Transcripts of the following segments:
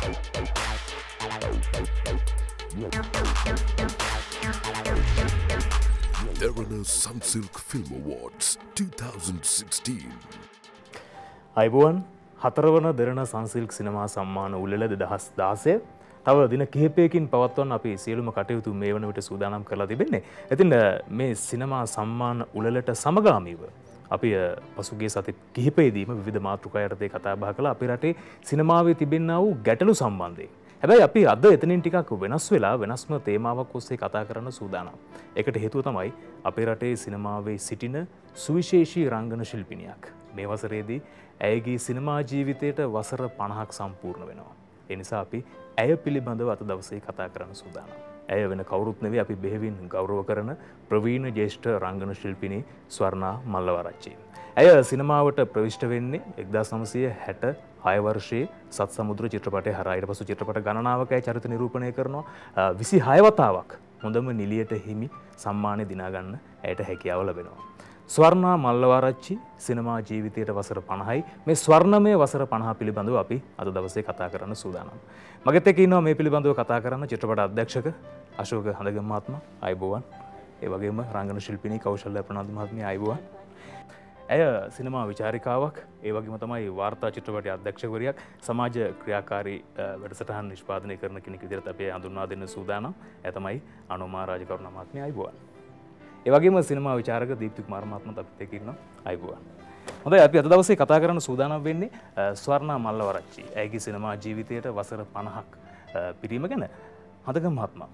Derana Sunsilk Film Awards 2016. අයිබෝන් හතරවන දෙරණ සංසිල්ක් සිනමා සම්මාන උළෙල 2016 තව දින කිහිපයකින් පවත්වන්න අපි සියලුම කටයුතු මේ වන විට සූදානම් කරලා තිබෙන්නේ. ඉතින් මේ සිනමා සම්මාන උළෙලට සමගාමීව අපි පසුගිය සති කිහිපයේදීම විවිධ මාතෘකා යටතේ කතා බහ කළා අපේ රටේ සිනමාවේ තිබෙනා වූ ගැටලු සම්බන්ධයෙන්. හැබැයි අපි අද එතනින් ටිකක් වෙනස් වෙලා වෙනස්ම තේමාවක් ඔස්සේ කතා කරන්න සූදානම්. ඒකට හේතුව තමයි අපේ රටේ සිනමාවේ සිටින සුවිශේෂී රංගන ශිල්පිනියක්. මේ වසරේදී ඇයගේ සිනමා ජීවිතයට වසර 50ක් සම්පූර්ණ වෙනවා. ඒ නිසා අපි ඇය පිළිබඳව අද දවසේ කතා කරන්න සූදානම්. ඇය වෙන කවුරුත් නෙවෙයි අපි බෙහෙවින් ගෞරව කරන ප්‍රවීණ ජ්‍යෙෂ්ඨ රංගන ශිල්පිනී ස්වර්ණා මල්ලවරච්චි. ඇය සිනමාවට ප්‍රවිෂ්ඨ වෙන්නේ 1966 වර්ෂයේ සත් සමුද්‍ර චිත්‍රපටයේ හරහා. ඊට පසු චිත්‍රපට ගණනාවක ඇය චරිත නිරූපණය කරනවා. 26 වතාවක් හොඳම නිළියට හිමි සම්මානය දිනා ගන්න ඇයට හැකියාව ලැබෙනවා. ස්වර්ණා මල්ලවරච්චි සිනමා ජීවිතයට වසර 50යි. මේ ස්වර්ණමය වසර 50 පිළිබඳව අපි අද දවසේ කතා කරන්න සූදානම්. මගෙත් එක්ක ඉන්නවා මේ පිළිබඳව කතා කරන්න චිත්‍රපට අධ්‍යක්ෂක අශෝක හඳගම මහත්මයා ආයුබෝවන්. ඒ වගේම රංගන ශිල්පිනී කෞශල්‍ය ප්‍රනාන්දු මහත්මිය ආයුබෝවන්. ඇය සිනමා විචාරිකාවක් ඒ වගේම තමයි වාර්තා චිත්‍රපටයේ අධ්‍යක්ෂකවරියක් සමාජ ක්‍රියාකාරී වැඩසටහන් නිෂ්පාදනය කරන කෙනෙක් විදිහට අපි හඳුන්වා දෙන්න සූදානම්. එය තමයි අනුමා රාජකරුණ මහත්මිය ආයුබෝවන්. ඒ වගේම සිනමා විචාරක දීප්ති කුමාර මහත්මයාත් අපිත් එක්ක ඉන්නවා. ආයුබෝවන්. හොඳයි අපි අද දවසේ කතා කරන්න සූදානම් වෙන්නේ ස්වර්ණා මල්ලවරච්චි. ඇයගේ සිනමා ජීවිතයට වසර 50ක් පිරීම ගැන. හඳගම මහත්මයා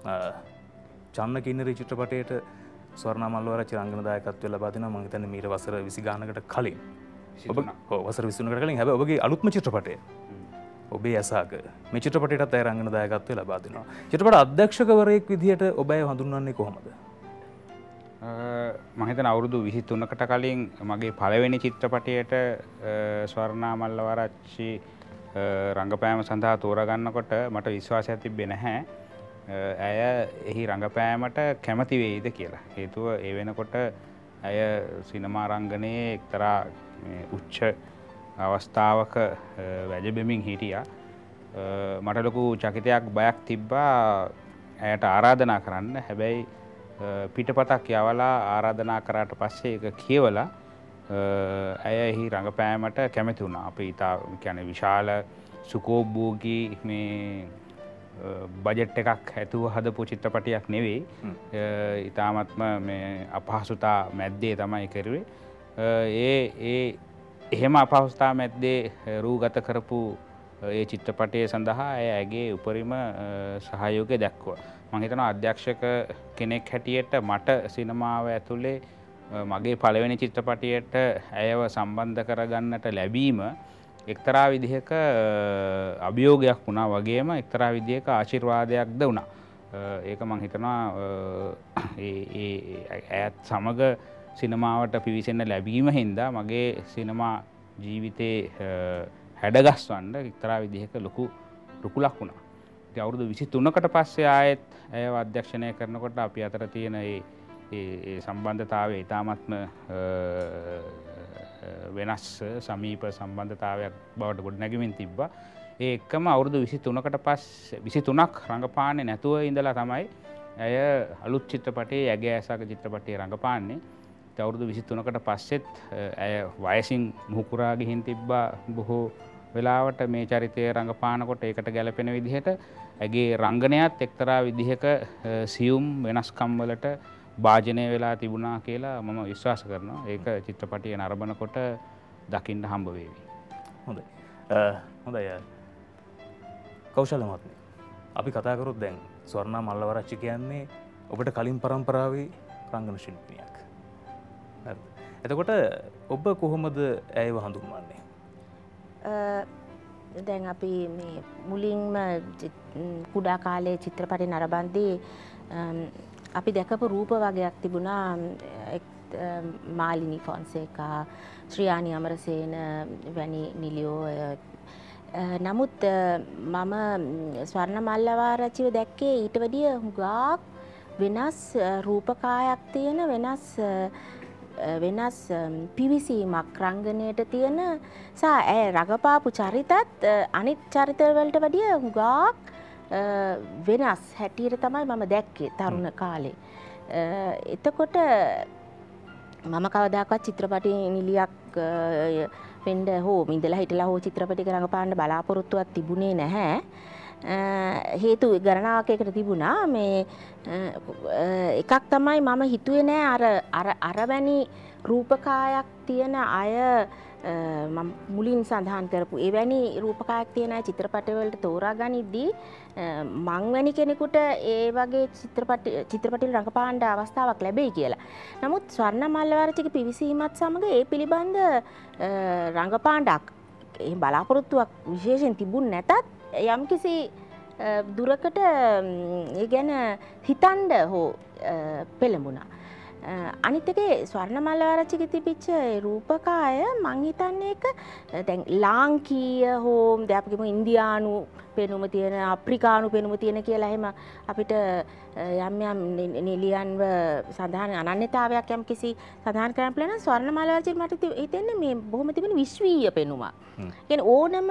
චන්න කින්නරි චිත්‍රපටයේට ස්වර්ණා මල්ලවරච්චි රංගන දායකත්වය ලබා දෙනවා. මම හිතන්නේ මීට වසර 20 ගානකට කලින්. ඔබ වසර 23කට කලින් හැබැයි ඔබගේ අලුත්ම චිත්‍රපටය ඔබේ ඇසාක මේ චිත්‍රපටයටත් ඇය රංගන දායකත්වය ලබා දෙනවා. චිත්‍රපට අධ්‍යක්ෂකවරයෙක් විදිහට ඔබ ඇය හඳුන්වන්නේ කොහොමද? මම හිතන අවුරුදු 23කට කලින් මගේ පළවෙනි චිත්‍රපටයට ස්වර්ණා මල්ලවරච්චි රංගපෑම සඳහා තෝරාගන්නකොට මට විශ්වාසයක් තිබෙන්නේ නැහැ. ඇය එහි රංගපෑමට කැමති වෙයිද කියලා. හේතුව ඒ වෙනකොට ඇය සිනමා රංගනයේ එක්තරා උච්ච අවස්ථාවක වැජබෙමින් හිටියා. මට ලොකු චකිතයක් බයක් තිබ්බා ඇයට ආරාධනා කරන්න. හැබැයි පිටපතක් යවලා ආරාධනා කරාට පස්සේ ඒක කියවලා ඇය එහි රංගපෑමට කැමති වුණා. අපි ඉතා කියන්නේ විශාල සුකෝභෝගී මේ බජට් එකක් ඇතුව හදපු චිත්‍රපටයක් නෙවෙයි. ඉතාමත්ම මේ අපහසුතා මැද්දේ තමයි කරුවේ. එහෙම අපහසුතා මැද්දේ රූගත කරපු ඒ චිත්‍රපටය සඳහා ඇගේ උපරිම සහයෝගය දැක්වුවා. මම හිතනවා අධ්‍යක්ෂක කෙනෙක් හැටියට මට සිනමාව ඇතුලේ මගේ පළවෙනි චිත්‍රපටයට ඇයව සම්බන්ධ කරගන්නට ලැබීම එක්තරා විදිහක අභියෝගයක් වුණා වගේම එක්තරා විදිහක ආශිර්වාදයක්ද වුණා. ඒක මම හිතනවා ඇයත් සමග සිනමාවට පිවිසෙන්න ලැබීම හින්දා මගේ සිනමා ජීවිතේ හැඩගස්වන්න එක්තරා විදිහක ලොකු රුකුලක් වුණා. ඉතින් අවුරුදු 23කට පස්සේ ආයෙත් ඇයව අධ්‍යක්ෂණය කරනකොට අපි අතර තියෙන ඒ සම්බන්ධතාවය ඉතාමත්ම වෙනස් සමීප සම්බන්ධතාවයක් බවට ගොඩනැගෙමින් තිබ්බා. ඒ එක්කම අවුරුදු 23කට පස්සේ 23ක් රංගපාන්නේ නැතුව ඉඳලා තමයි ඇය අලුත් චිත්‍රපටයේ ඇගේ ඇසක චිත්‍රපටයේ රංගපාන්නේ. ඉතින් අවුරුදු 23කට පස්සෙත් ඇය වයසින් මුහුකුරා ගිහින් තිබ්බා බොහෝ වෙලාවට මේ චරිතය රංගපානකොට ඒකට ගැලපෙන විදිහට ඇගේ රංගනයත් එක්තරා විදිහක සියුම් වෙනස්කම් වලට භාජනය වෙලා තිබුණා කියලා මම විශ්වාස කරනවා. ඒක චිත්‍රපටිය නරඹනකොට දකින්න හම්බ වේවි. හොඳයි. හොඳයි. කෞශල මහත්මිය. අපි කතා කරොත් දැන් ස්වර්ණා මල්ලවරච්චි කියන්නේ ඔබට කලින් පරම්පරාවේ රංගන ශිල්පිනියක්. හරිද? එතකොට ඔබ කොහොමද ඇයව හඳුන්වන්නේ? දැන් අපි මේ මුලින්ම කුඩා කාලේ චිත්‍රපටි නරඹද්දී අපි දැකපු රූප වගේක් තිබුණා. මාලිනී ෆොන්සේකා, ශ්‍රියානි අමරසේන වැනි නිලියෝ. නමුත් මම ස්වර්ණ මල්ලවරච්චිව දැක්කේ ඊට වැඩිය හුඟක් වෙනස් රූපකායක් තියෙන වෙනස් වෙනස් පිවිසීමක් රංගනයට තියෙන සහ ඇය රඟපාපු චරිතත් අනිත් චරිතවලට වැඩිය හුඟක් වෙනස් හැටියට තමයි මම දැක්කේ තරුණ කාලේ. එතකොට මම කවදාකවත් චිත්‍රපටි නිලියක් වෙන්න හෝ ඉඳලා හිටලා හෝ චිත්‍රපටියක රඟපාන්න බලාපොරොත්තුවක් තිබුණේ නැහැ. හේතු ගණනාවකයකට තිබුණා. මේ එකක් තමයි මම හිතුවේ නෑ අර වැනි රූපකායක් තියෙන අය මම මුලින් සඳහන් කරපු එවැනි රූපකායක් තියෙන අය චිත්‍රපටවලට තෝරා ගනිද්දී මං වැනි කෙනෙකුට ඒ වගේ චිත්‍රපටවල රඟපාන්න අවස්ථාවක් ලැබෙයි කියලා. නමුත් ස්වර්ණ මල්ලවරච්චිගේ පිවිසීමත් සමග ඒ පිළිබඳ රඟපාන්නක් ඒ බලාපොරොත්තුවක් විශේෂයෙන් තිබුණ නැතත් යම්කිසි දුරකට ඒ ගැන හිතන්න හෝ පෙළඹුණා. අනිත් එකේ ස්වර්ණ මල්ලවරච්චිගේ තිබිච්ච රූපකාය මං හිතන්නේ ඒක දැන් ලාංකීය හෝ දැන් අපි කියමු ඉන්දියානු පෙනුම තියෙන අප්‍රිකානු පෙනුම තියෙන කියලා එහෙම අපිට යම් යම් නිලියන්ව සඳහන් අනන්‍යතාවයක් යම් කිසි සඳහන් කරන්න පුළුවන්. ස්වර්ණ මල්ලවරච්චිට මට හිතෙන්නේ මේ බොහොම තිබෙන විශ්වීය පෙනුමක්. කියන්නේ ඕනම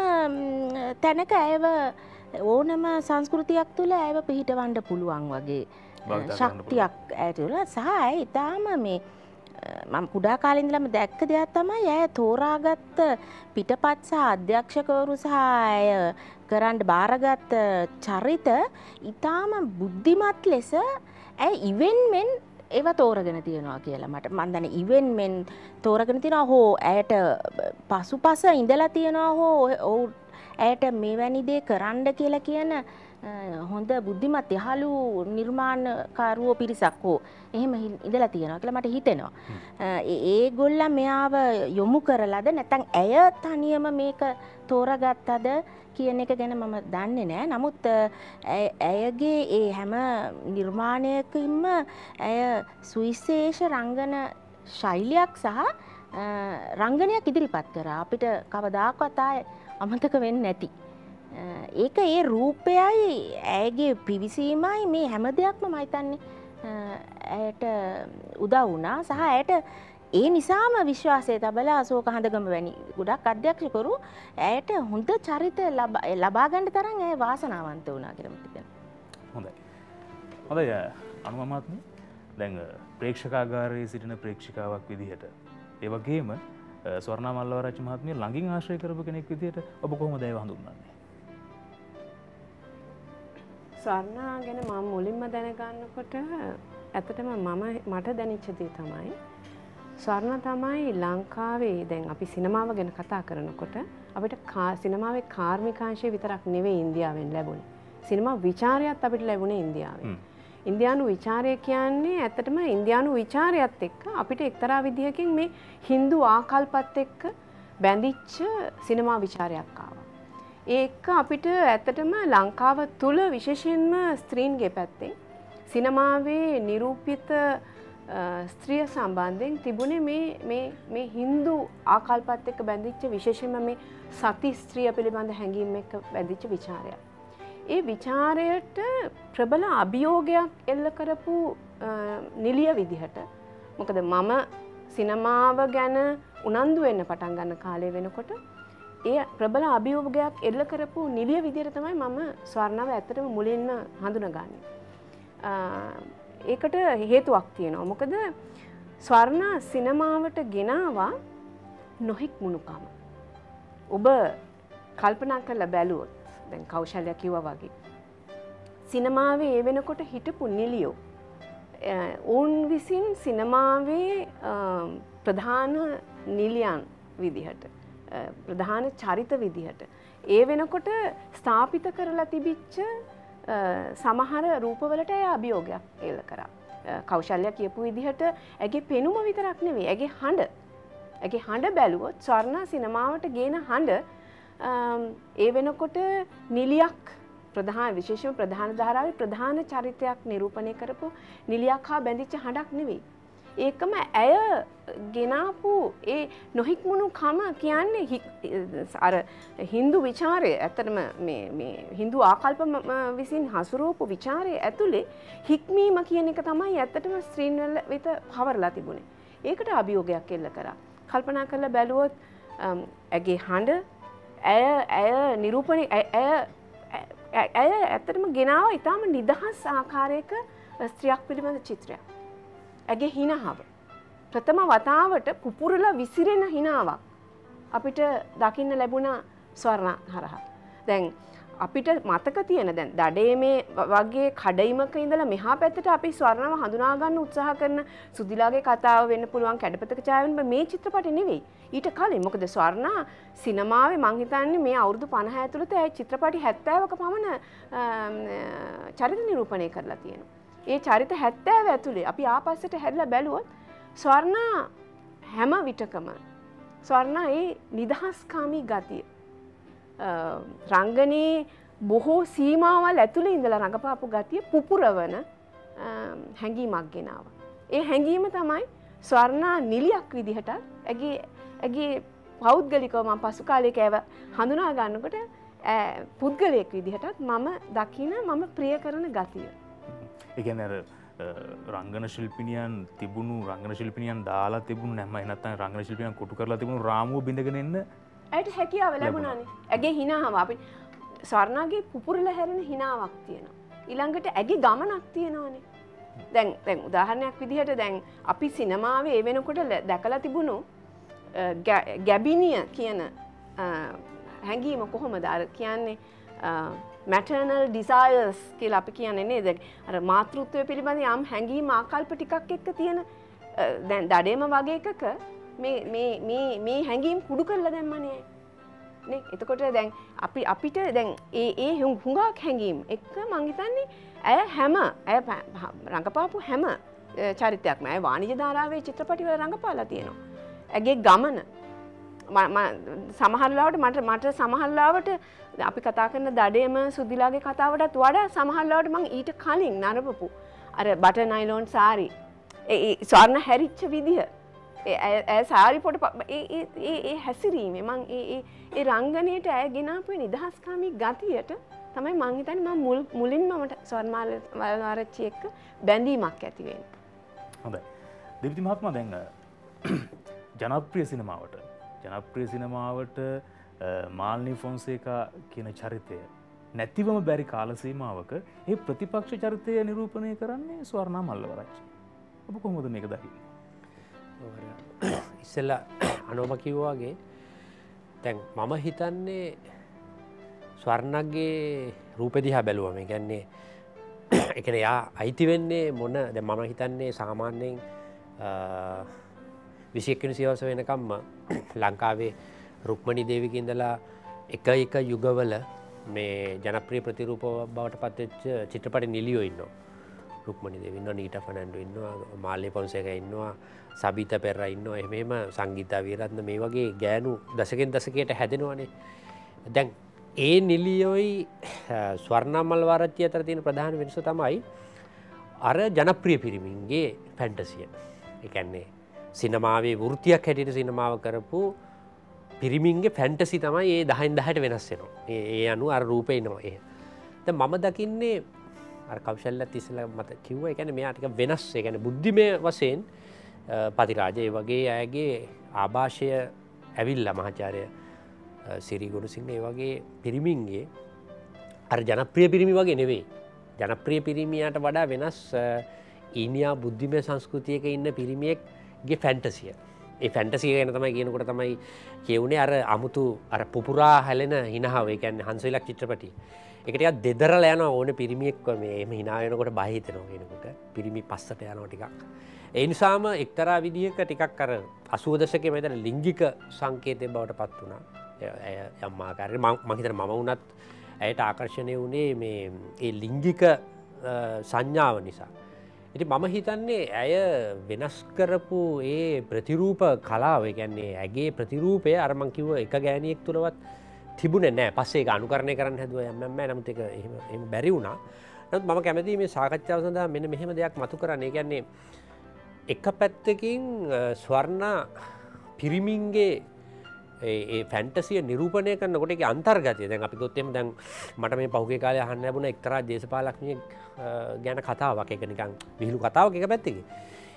තැනක ඇයව ඕනම සංස්කෘතියක් තුළ ඇයව පිහිටවන්න පුළුවන් වගේ ශක්තියක් ඇය තුළ සහ ඇය ඉතාම මේ මම කුඩා කාලේ ඉඳලම දැක්ක දෙයක් තමයි ඇය තෝරාගත්ත පිටපත් සහ අධ්‍යක්ෂකවරු සහ ඇය කරන්න බාරගත් චරිත ඉතාම බුද්ධිමත් ලෙස ඇය ඉවෙන් මෙන් ඒව තෝරගෙන තියෙනවා කියලා මට මම දන්නේ ඉවෙන් මෙන් තෝරගෙන තියෙනවා හෝ ඇයට පසුපස ඉඳලා තියෙනවා හෝ ඇයට මෙවැනි දේ කරන්න කියලා කියන හොඳ බුද්ධිමත් යහළු නිර්මාණකාරවෝ පිරිසක් හෝ එහෙම ඉඳලා තියෙනවා කියලා මට හිතෙනවා. ඒගොල්ලන් මෙයාව යොමු කරලාද නැත්නම් ඇය තනියම මේක තෝරාගත්තද කියන එක ගැන මම දන්නේ නැහැ. නමුත් ඇයගේ ඒ හැම නිර්මාණයකින්ම ඇය සුවිශේෂ රංගන ශෛලියක් සහ රංගනයක් ඉදිරිපත් කරා. අපිට කවදාකවත් ආයේ අමතක වෙන්නේ නැති. ඒක ඒ රූපයයි ඇයගේ පිවිසීමයි මේ හැම දෙයක්ම මම හිතන්නේ ඇයට උදව් වුණා සහ ඇයට ඒ නිසාම විශ්වාසය තබලා අශෝක හඳගම වැනි ගොඩක් අධ්‍යක්ෂකවරු ඇයට හොඳ චරිත ලබා ගන්න තරම් ඇය වාසනාවන්ත වුණා කියලා මම හිතනවා. හොඳයි. හොඳයි අනුම මහත්මිය. දැන් ප්‍රේක්ෂකාගාරයේ සිටින ප්‍රේක්ෂිකාවක් විදිහට ඒ වගේම ස්වර්ණා මල්ලවරච්චි මහත්මිය ළඟින් ආශ්‍රය කරපු කෙනෙක් විදිහට ඔබ කොහොමද ඒව හඳුන්වන්නේ? ස්වර්ණා ගැන මම මුලින්ම දැනගන්නකොට ඇත්තටම මට දැනෙච්ච දේ තමයි ස්වර්ණා තමයි ලංකාවේ දැන් අපි සිනමාව ගැන කතා කරනකොට අපිට සිනමාවේ කාර්මිකාංශය විතරක් නෙවෙයි ඉන්දියාවෙන් ලැබුණේ. සිනමා විචාරයත් අපිට ලැබුණේ ඉන්දියාවෙන්. ඉන්දියානු විචාරය කියන්නේ ඇත්තටම ඉන්දියානු විචාරයත් එක්ක අපිට එක්තරා විදිහකින් මේ Hindu ආකල්පත් එක්ක බැඳිච්ච සිනමා විචාරයක් ආවා. ඒක අපිට ඇත්තටම ලංකාව තුල විශේෂයෙන්ම ස්ත්‍රීන්ගේ පැත්තෙන් සිනමාවේ නිරූපිත ස්ත්‍රිය සම්බන්ධයෙන් තිබුණේ මේ Hindu ආකල්පත් එක්ක බැඳිච්ච විශේෂයෙන්ම මේ සති ස්ත්‍රිය පිළිබඳ හැඟීම් එක්ක බැඳිච්ච විචාරයක්. ඒ විචාරයට ප්‍රබල අභියෝගයක් එල්ල කරපු නිලිය විදිහට මොකද මම සිනමාව ගැන උනන්දු වෙන්න පටන් ගන්න කාලය වෙනකොට ඒ ප්‍රබල අභියෝගයක් එල්ල කරපු නිලිය විදිහට තමයි මම ස්වර්ණාව ඇත්තටම මුලින්ම හඳුනගන්නේ. ඒකට හේතුවක් තියෙනවා. මොකද ස්වර්ණා සිනමාවට ගෙනාවා නොහික්මුණුකම. ඔබ කල්පනා කරලා බැලුවොත් දැන් කෞශල්‍ය කිව්වා වගේ සිනමාවේ ඒ වෙනකොට හිටපු නිලියෝ ඔවුන් විසින් සිනමාවේ ප්‍රධාන නිලියන් විදිහට ප්‍රධාන චරිත විදිහට ඒ වෙනකොට ස්ථාපිත කරලා තිබිච්ච සමහර රූපවලට ඒ අභියෝගයක් එල්ල කරා. කෞශල්‍ය කියපු විදිහට ඇගේ පෙනුම විතරක් නෙවෙයි ඇගේ හඬ බැලුවොත් ස්වර්ණා සිනමාවට ගේන හඬ ඒ වෙනකොට නිලියක් ප්‍රධාන විශේෂම ප්‍රධාන ධාරාවේ ප්‍රධාන චරිතයක් නිරූපණය කරපු නිලියක් හා බැඳිච්ච හඬක් නෙවෙයි. ඒකම ඇය ගෙනාපු ඒ නොහික්මුණු කම කියන්නේ අර Hindu විචාරය ඇත්තටම මේ Hindu ආකල්ප විසින් හසුරුවපු විචාරය ඇතුලේ හික්මීම කියන එක තමයි ඇත්තටම ස්ත්‍රීන් වල වෙත පවරලා තිබුණේ. ඒකට අභියෝගයක් එල්ල කරා. කල්පනා කරලා බැලුවොත් ඇගේ හඬ ඇය නිරූපණය ඇය ඇත්තටම ගෙනාව ඉතාම නිදහස් ආකාරයක ස්ත්‍රියක් පිළිබඳ චිත්‍රයක්. ඇගේ හිනාව ප්‍රථම වතාවට පුපුරලා විසිරෙන හිනාවක් අපිට දකින්න ලැබුණා ස්වර්ණ හරහා. දැන් අපිට මතක තියෙන දැන් දඩේමේ වගේ කඩයිමක ඉඳලා මෙහා පැත්තට අපි ස්වර්ණව හඳුනා ගන්න උත්සාහ කරන සුදිලාගේ කතාව වෙන්න පුළුවන් කැඩපතක ඡායාවෙන් මේ චිත්‍රපටය නෙවෙයි. ඊට කලින් මොකද ස්වර්ණා සිනමාවේ මං හිතන්නේ මේ අවුරුදු 50 ඇතුළත ඒ චිත්‍රපටි 70ක පමණ චරිත නිරූපණය කරලා තියෙනවා. ඒ චරිත 70 ඇතුලේ අපි ආපස්සට හැරිලා බැලුවොත් ස්වර්ණා හැම විටකම ස්වර්ණා ඒ නිදහස්කාමී ගතිය රංගනයේ බොහෝ සීමාවල් ඇතුළේ ඉඳලා රඟපාපු ගතිය පුපුරවන හැඟීමක් ගෙනාවා. ඒ හැඟීම තමයි ස්වර්ණා නිලියක් විදිහට ඇගේ පෞද්ගලිකව මම පසු කාලයක ඒව හඳුනා ගන්නකොට පුද්ගලයෙක් විදිහටත් මම දකින මම ප්‍රිය කරන ගතිය. ඒ කියන්නේ අර රංගන ශිල්පිනියන් තිබුණු රංගන ශිල්පිනියන් දාලා තිබුණු නැත්නම් නැත්නම් රංගන ශිල්පිනියන් කොටු කරලා තිබුණු රාමුව බිඳගෙන එන්න ඇයට හැකියාව ලැබුණානේ. ඇගේ හිනාව අපි ස්වර්ණාගේ පුපුරලා හැරෙන හිනාවක් තියෙනවා. ඊළඟට ඇගේ ගමනක් තියෙනවානේ. දැන් උදාහරණයක් විදිහට දැන් අපි සිනමාවේ ඒ වෙනකොට දැකලා තිබුණු ගැබිනිය කියන හැඟීම කොහොමද අර කියන්නේ maternal desires කියලා අපි කියන්නේ නේද? අර මාතෘත්වය පිළිබඳ යම් හැඟීම් ආකල්ප ටිකක් එක්ක තියෙන දැන් දඩේම වගේ එකක මේ හැඟීම් කුඩු කරලා දැම්මනේ නේ. එතකොට දැන් අපිට දැන් ඒ හුඟක් හැඟීම් එක්ක මං හිතන්නේ ඇය රඟපාපු හැම චරිතයක්ම ඇය වාණිජ ධාරාවේ චිත්‍රපටි වල රඟපාලා තියෙනවා. ඇගේ ගමන සමහරලාවට මට සමහරලාවට අපි කතා කරන දඩේම සුදිලාගේ කතාවටත් වඩා සමහරලාවට මං ඊට කලින් නරඹපු අර බටර් නයිලොන් සාරි ඒ ස්වර්ණ හැරිච්ච විදිහ ඇය සාරි පොට ඒ හැසිරීමේ මං ඒ රංගනයට ඇය ගෙනාපු නිදහස්කාමී ගතියට තමයි මං හිතන්නේ මම මුලින්ම මට ස්වර්ණමාලවරච්චි එක්ක බැඳීමක් ඇති වෙන්නේ. හොඳයි. දෙවිති මහත්මයා දැන් ජනප්‍රිය සිනමාවට මාල්නී ෆොන්සේකා කියන චරිතය නැතිවම බැරි කාල සීමාවක ඒ ප්‍රතිපක්ෂ චරිතය නිරූපණය කරන්නේ ස්වර්ණා මල්ලවරච්චි. ඔබ කොහොමද මේක දකින්නේ? ඉස්සෙල්ලා අනෝම කිව්වා වගේ දැන් මම හිතන්නේ ස්වර්ණගේ රූපෙ දිහා බැලුවම ඒ කියන්නේ ඒ කියන්නේ යා අයිති වෙන්නේ මොන දැන් මම හිතන්නේ සාමාන්‍යයෙන් 21 වෙනි සියවස වෙනකම්ම ලංකාවේ රුක්මනී දේවිගේ ඉඳලා එක යුගවල මේ ජනප්‍රිය ප්‍රතිරූප බවට පත්වෙච්ච චිත්‍රපට නිලියෝ ඉන්නවා. රුක්මනී දේවී ඉන්නවා, නීටා ෆර්නැන්ඩෝ ඉන්නවා, මාල්නී ෆොන්සේකා ඉන්නවා, සබීතා පෙරේරා ඉන්නවා. එහෙම සංගීතා වීරරත්න මේ වගේ ගෑනු දශකෙන් දශකයට හැදෙනවානේ. දැන් ඒ නිලියෝයි ස්වර්ණා මල්ලවරච්චි අතර තියෙන ප්‍රධාන වෙනස තමයි අර ජනප්‍රිය පිරිමින්ගේ ෆැන්ටසිය. ඒ කියන්නේ සිනමාවේ වෘත්තියක් හැටියට සිනමාව කරපු පිරිමින්ගේ ෆැන්ටසි තමයි ඒ 10න් 10ට වෙනස් වෙනවා. ඒ අනුව අර රූපේ එනවා. දැන් මම දකින්නේ අර කෞශල්‍යත් ඉස්සෙල්ලා මට කිව්වා ඒ කියන්නේ මෙයා ටික වෙනස්. ඒ කියන්නේ බුද්ධිමය වශයෙන් පතිරාජ ඒ වගේ අයගේ ආభాෂය ඇවිල්ලා මහාචාර්ය සිරි ගුණසිංහ ඒ වගේ පිරිමින්ගේ අර ජනප්‍රිය පිරිමි වගේ නෙවෙයි. ජනප්‍රිය පිරිමියාට වඩා වෙනස් ඊනියා බුද්ධිමය සංස්කෘතියක ඉන්න පිරිමියෙක්ගේ ෆැන්ටසිය. ඒ ෆැන්ටසිය ගැන තමයි කියනකොට තමයි කියුනේ අර අමුතු අර පුපුරා හැලෙන හිනාව. ඒ කියන්නේ හංසවිලක් චිත්‍රපටි. ඒක ටිකක් දෙදරලා යනවා ඕනේ පිරිමියෙක්ව මේ එහෙම hina වෙනකොට බය හිතෙනවා කියනකොට පිරිමි පස්සට යනවා ටිකක්. ඒ නිසාම එක්තරා විදිහක ටිකක් අර 80 දශකයේ මම ලිංගික සංකේතයක් බවට පත් වුණා. යම් ආකාරයකට මම හිතන මම වුණත් ඇයට ආකර්ෂණය වුණේ මේ ඒ ලිංගික සංඥාව නිසා. ඉතින් මම හිතන්නේ ඇය වෙනස් කරපු ඒ ප්‍රතිරූප කලාව, ඒ කියන්නේ ඇගේ ප්‍රතිරූපය අර මං කිව්ව එක ගෑණියෙක් තුලවත් තිබුණේ නැහැ. පස්සේ ඒක අනුකරණය කරන්න හැදුවා යම් නමුත් ඒක එහෙම බැරි වුණා. නමුත් මම කැමතියි මේ සාකච්ඡාව සඳහා මෙන්න මෙහෙම දෙයක් මතු කරන්න. ඒ කියන්නේ එක පැත්තකින් ස්වර්ණා පිරිමින්ගේ ඒ ෆැන්ටසිය නිරූපණය කරනකොට ඒකේ අන්තර්ගතය දැන් අපි ගොත් එහෙම දැන් මට මේ පහුගිය කාලේ අහන්න ලැබුණා එක්තරා දේශපාලඥයෙක් ගැන කතාවක්. ඒක නිකන් විහිළු කතාවක් එක පැත්තකින්.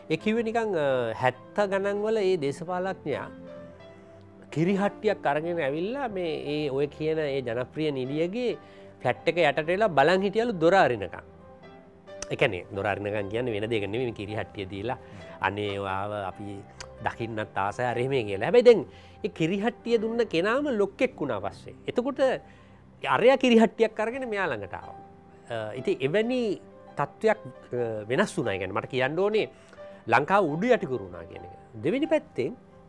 ඒ කිව්වේ නිකන් 70 ගණන් වල ඒ දේශපාලඥයා කිරිහට්ටියක් අරගෙන ඇවිල්ලා මේ ඒ ඔය කියන ඒ ජනප්‍රිය නිලියගේ ෆ්ලැට් එක යටට වෙලා බලන් හිටියලු දොර අරිනකම්. ඒ කියන්නේ දොර අරිනකම් කියන්නේ වෙන දෙයක් නෙමෙයි මේ කිරිහට්ටිය දීලා අනේ ඔයාව අපි දකින්නත් ආසයි අර එහෙම කියලා. හැබැයි දැන් ඒ කිරිහට්ටිය දුන්න කෙනාම ලොක්ෙක් වුණා පස්සේ. එතකොට අරයා කිරිහට්ටියක් අරගෙන මෙයා ළඟට ආවා. ඉතින් එවැනි තත්ත්වයක් වෙනස් වුණා. ඒ කියන්නේ මට කියන්න ඕනේ ලංකාව උඩු යටිකුරු වුණා කියන එක. දෙවෙනි පැත්තෙන්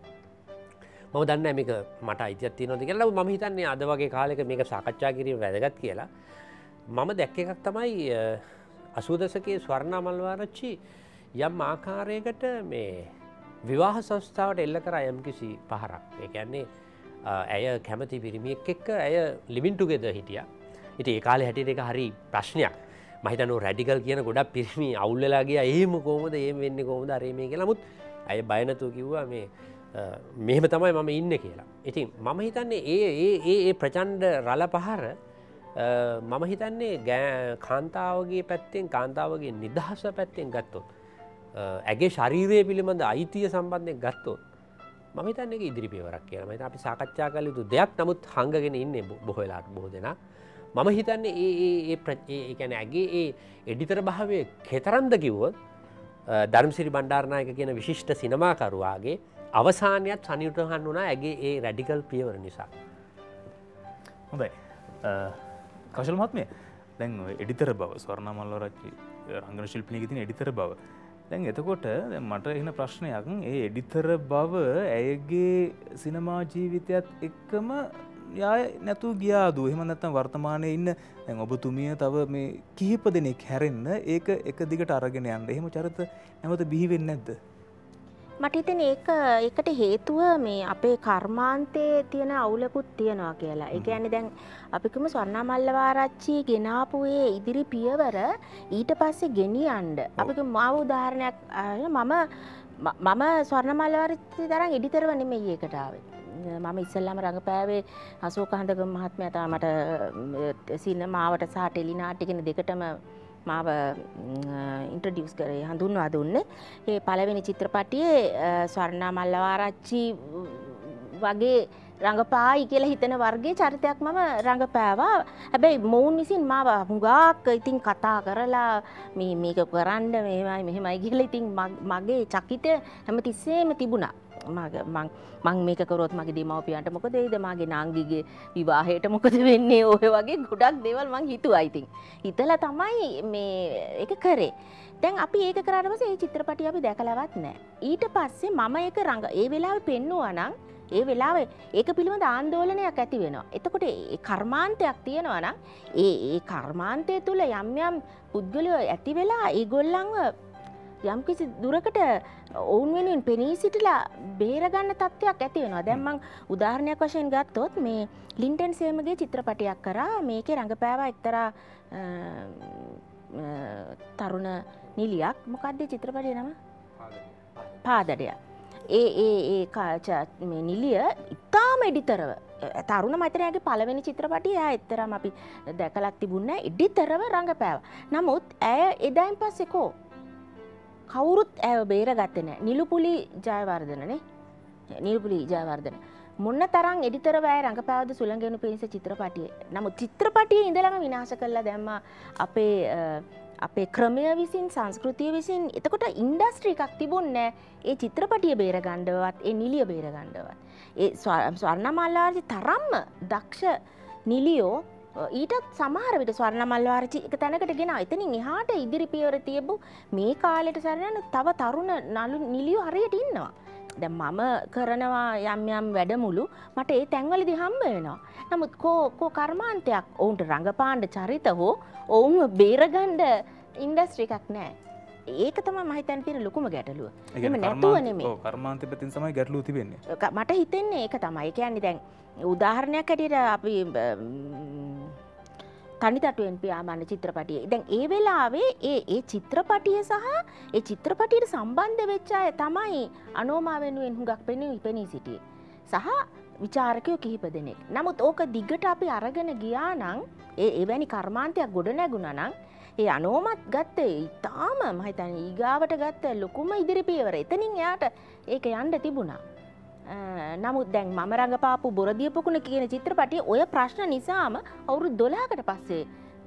මම දන්නේ මේක මට අයිතියක් තියෙනවද කියලා. මම හිතන්නේ අද වගේ කාලෙක මේක සාකච්ඡා කිරීම වැදගත් කියලා. මම දැක්ක එකක් තමයි 80 දශකයේ ස්වර්ණා මල්වාරච්චි යම් ආකාරයකට මේ විවාහ සංස්ථාවට එල්ල කරා යම්කිසි පහරක්. ඒ කියන්නේ ඇය කැමති පිරිමියෙක් එක්ක ඇය ලිවින් ටුගෙදර් හිටියා. ඉතින් ඒ කාලේ හැටියට ඒක හරි ප්‍රශ්නයක්. මම හිතනවා රැඩිකල් කියන ගොඩක් පිරිමි අවුල් වෙලා ගියා. එහෙම කොහොමද එහෙම වෙන්නේ කොහොමද අර මේ කියලා. නමුත් ඇය බය නැතුව කිව්වා මේ මෙහෙම තමයි මම ඉන්නේ කියලා. ඉතින් මම හිතන්නේ ඒ ප්‍රචණ්ඩ රළ පහර මම හිතන්නේ කාන්තාවගේ පැත්තෙන් කාන්තාවගේ නිදහස පැත්තෙන් ගත්තොත් ඇගේ ශරීරය පිළිබඳ අයිතිය සම්බන්ධයෙන් ගත්තොත් මම හිතන්නේ ඒක ඉදිරි පියවරක් කියලා. මම හිතන්නේ අපි සාකච්ඡා කළ යුතු දෙයක්. නමුත් හංගගෙන ඉන්නේ බොහෝ වෙලාවට බොහෝ දෙනා. මම හිතන්නේ ඒ කියන්නේ ඇගේ ඒ එඩිටර් භාවයේ කතරම්ද කිව්වොත් ධර්මසිරි බණ්ඩාරනායක කියන විශිෂ්ට සිනමාකරුවාගේ අවසානයත් සනිටුහන් වුණා ඇගේ ඒ රැඩිකල් පියවර නිසා. හොඳයි. කෞශල් මහත්මයා දැන් එඩිටර් බව ස්වර්ණා මල්වාරච්චි රංගන ශිල්පිනියගේ තියෙන එඩිටර් බව. දැන් එතකොට දැන් මට එන ප්‍රශ්නයක් ඒ එඩිටර් බව ඇයගේ සිනමා ජීවිතයත් එක්කම යාය නැතු ගියාදු. එහෙම නැත්නම් වර්තමානයේ ඉන්න දැන් ඔබතුමිය තව මේ කිහිප දෙනෙක් හැරෙන්න ඒක එක දිගට අරගෙන යන්න. එහෙම චරිත නැවත බිහි වෙන්නේ නැද්ද? මට හිතෙන ඒකට හේතුව මේ අපේ කර්මාන්තයේ තියෙන අවුලකුත් තියෙනවා කියලා. ඒ කියන්නේ දැන් අපි කිව්ව ස්වර්ණා මල්වාරච්චි ගෙනාපු ඒ ඉදිරි පියවර ඊට පස්සේ ගෙනියන්න අපි කිව්ව මාව උදාහරණයක් මම ස්වර්ණා මල්වාරච්චි තරම් එඩිටර්ව නෙමෙයි ඒකට ආවේ. මම ඉස්සෙල්ලාම රංගපෑවේ අශෝක හඳගම මහත්මයා තමයි මට සිනමාවට සහ ටෙලිනාට්‍ය කියන දෙකටම මාව ඉන්ට්‍රොඩියුස් කරේ හඳුන්වා දුන්නේ. ඒ පළවෙනි චිත්‍රපටියේ ස්වර්ණා මල්වාරච්චි වගේ රංගපායි කියලා හිතන වර්ගයේ චරිතයක් මම රංගපෑවා. හැබැයි මොවුන් විසින් මාව හුඟක් ඉතින් කතා කරලා මේක කරන්න මෙහෙමයි කියලා ඉතින් මගේ චකිතය හැමතිස්සෙම තිබුණා. මං මේක කරොත් මගේ දෙමව්පියන්ට මොකද වෙයිද, මගේ නාංගිගේ විවාහයට මොකද වෙන්නේ, ඔය වගේ ගොඩක් දේවල් මං හිතුවා. ඉතින් හිතලා තමයි මේ ඒක කරේ. දැන් අපි ඒක කරාට පස්සේ මේ චිත්‍රපටිය අපි දැකලවත් නැහැ. ඊට පස්සේ මම ඒක ඒ වෙලාවේ පෙන්නුවා නම් ඒ වෙලාවේ ඒක පිළිබඳ ආందోලනයක් ඇති වෙනවා. එතකොට ඒ කර්මාන්තයක් තියෙනවා නම් ඒ කර්මාන්තය තුල යම් පුද්ගලයෝ ඇති වෙලා ඒගොල්ලන්ව යම් කිසි දුරකට ඔවුන් වෙනුවෙන් පෙනී සිටලා බේරගන්න තත්ත්වයක් ඇති වෙනවා. දැන් මම උදාහරණයක් වශයෙන් ගත්තොත් මේ ලින්ටන් සේමගේ චිත්‍රපටයක් කරා. මේකේ රංගපෑවා එක්තරා තරුණ නිලියක්. මොකක්ද චිත්‍රපටයේ නම? පාදඩය. මේ නිලිය ඉතාම එඩිතරව තරුණ මෛත්‍රයාගේ පළවෙනි චිත්‍රපටිය එතරම් අපි දැකලක් තිබුණේ නැහැ. එඩිතරව රංගපෑවා. නමුත් ඇය එදායින් පස්සේ කවුරුත් ඇව බේරගත්තේ නැහැ. නිලුපුලි ජයවර්ධනනේ. නිලුපුලි ජයවර්ධන. මොන්න තරම් එඩිටර් වෑ රංගපෑවද සුළංගෙනු පිණිස චිත්‍රපටියේ. නමුත් චිත්‍රපටියේ ඉඳලම විනාශ කළා දැම්මා අපේ ක්‍රමය විසින්, සංස්කෘතිය විසින්. එතකොට ඉන්ඩස්ට්‍රි එකක් තිබුණේ ඒ චිත්‍රපටිය බේරගන්නවත්, ඒ නිලිය බේරගන්නවත්. ඒ ස්වර්ණා මල්වාරච්චි තරම්ම දක්ෂ නිලියෝ ඊටත් සමහර විට ස්වර්ණා මල්වාරච්චි එක තැනකට ගෙනා. එතනින් එහාට ඉදිරි පියවර තියපු මේ කාලෙට සරණ තව තරුණ නිලියෝ හරියට ඉන්නවා. දැන් මම කරනවා යම් වැඩමුළු මට ඒ තැන්වලදී හම්බ වෙනවා. නමුත් කෝ කර්මාන්තයක් ඔවුන්ට රංගපාන්න චරිත හෝ ඔවුන්ව බේරගන්න ඉන්ඩස්ට්‍රි එකක් නැහැ. ඒක තමයි මම හිතන්නේ තියෙන ලොකුම ගැටලුව. එහෙම නැතුව නෙමෙයි. ඔව් කර්මාන්තෙ පැත්තෙන් තමයි ගැටලුව තිබෙන්නේ. මට හිතෙන්නේ ඒක තමයි. ඒ කියන්නේ දැන් උදාහරණයක් ඇටියට අපි තනිතටුවෙන් පියාඹන චිත්‍රපටිය. දැන් ඒ වෙලාවේ ඒ චිත්‍රපටිය සහ ඒ චිත්‍රපටියට සම්බන්ධ වෙච්ච අය තමයි අනෝමා වෙනුවෙන් හුඟක් පෙනී සිටියේ. සහ විචාරකයෝ කිහිප දෙනෙක්. නමුත් ඕක දිගට අපි අරගෙන ගියා නම් එවැනි කර්මාන්තයක් ගොඩ නැගුණා නම් ඒ අනෝමත් ගත්තේ ඉතාම මම හිතන්නේ ඊගාවට ගත්ත ලොකුම ඉදිරි පියවර. එතනින් එයාට ඒක යන්න තිබුණා. නමුත් දැන් මම රඟපාපු බොරදිය පොකුණ කියන චිත්‍රපටයේ ඔය ප්‍රශ්න නිසාම අවුරුදු 12කට පස්සේ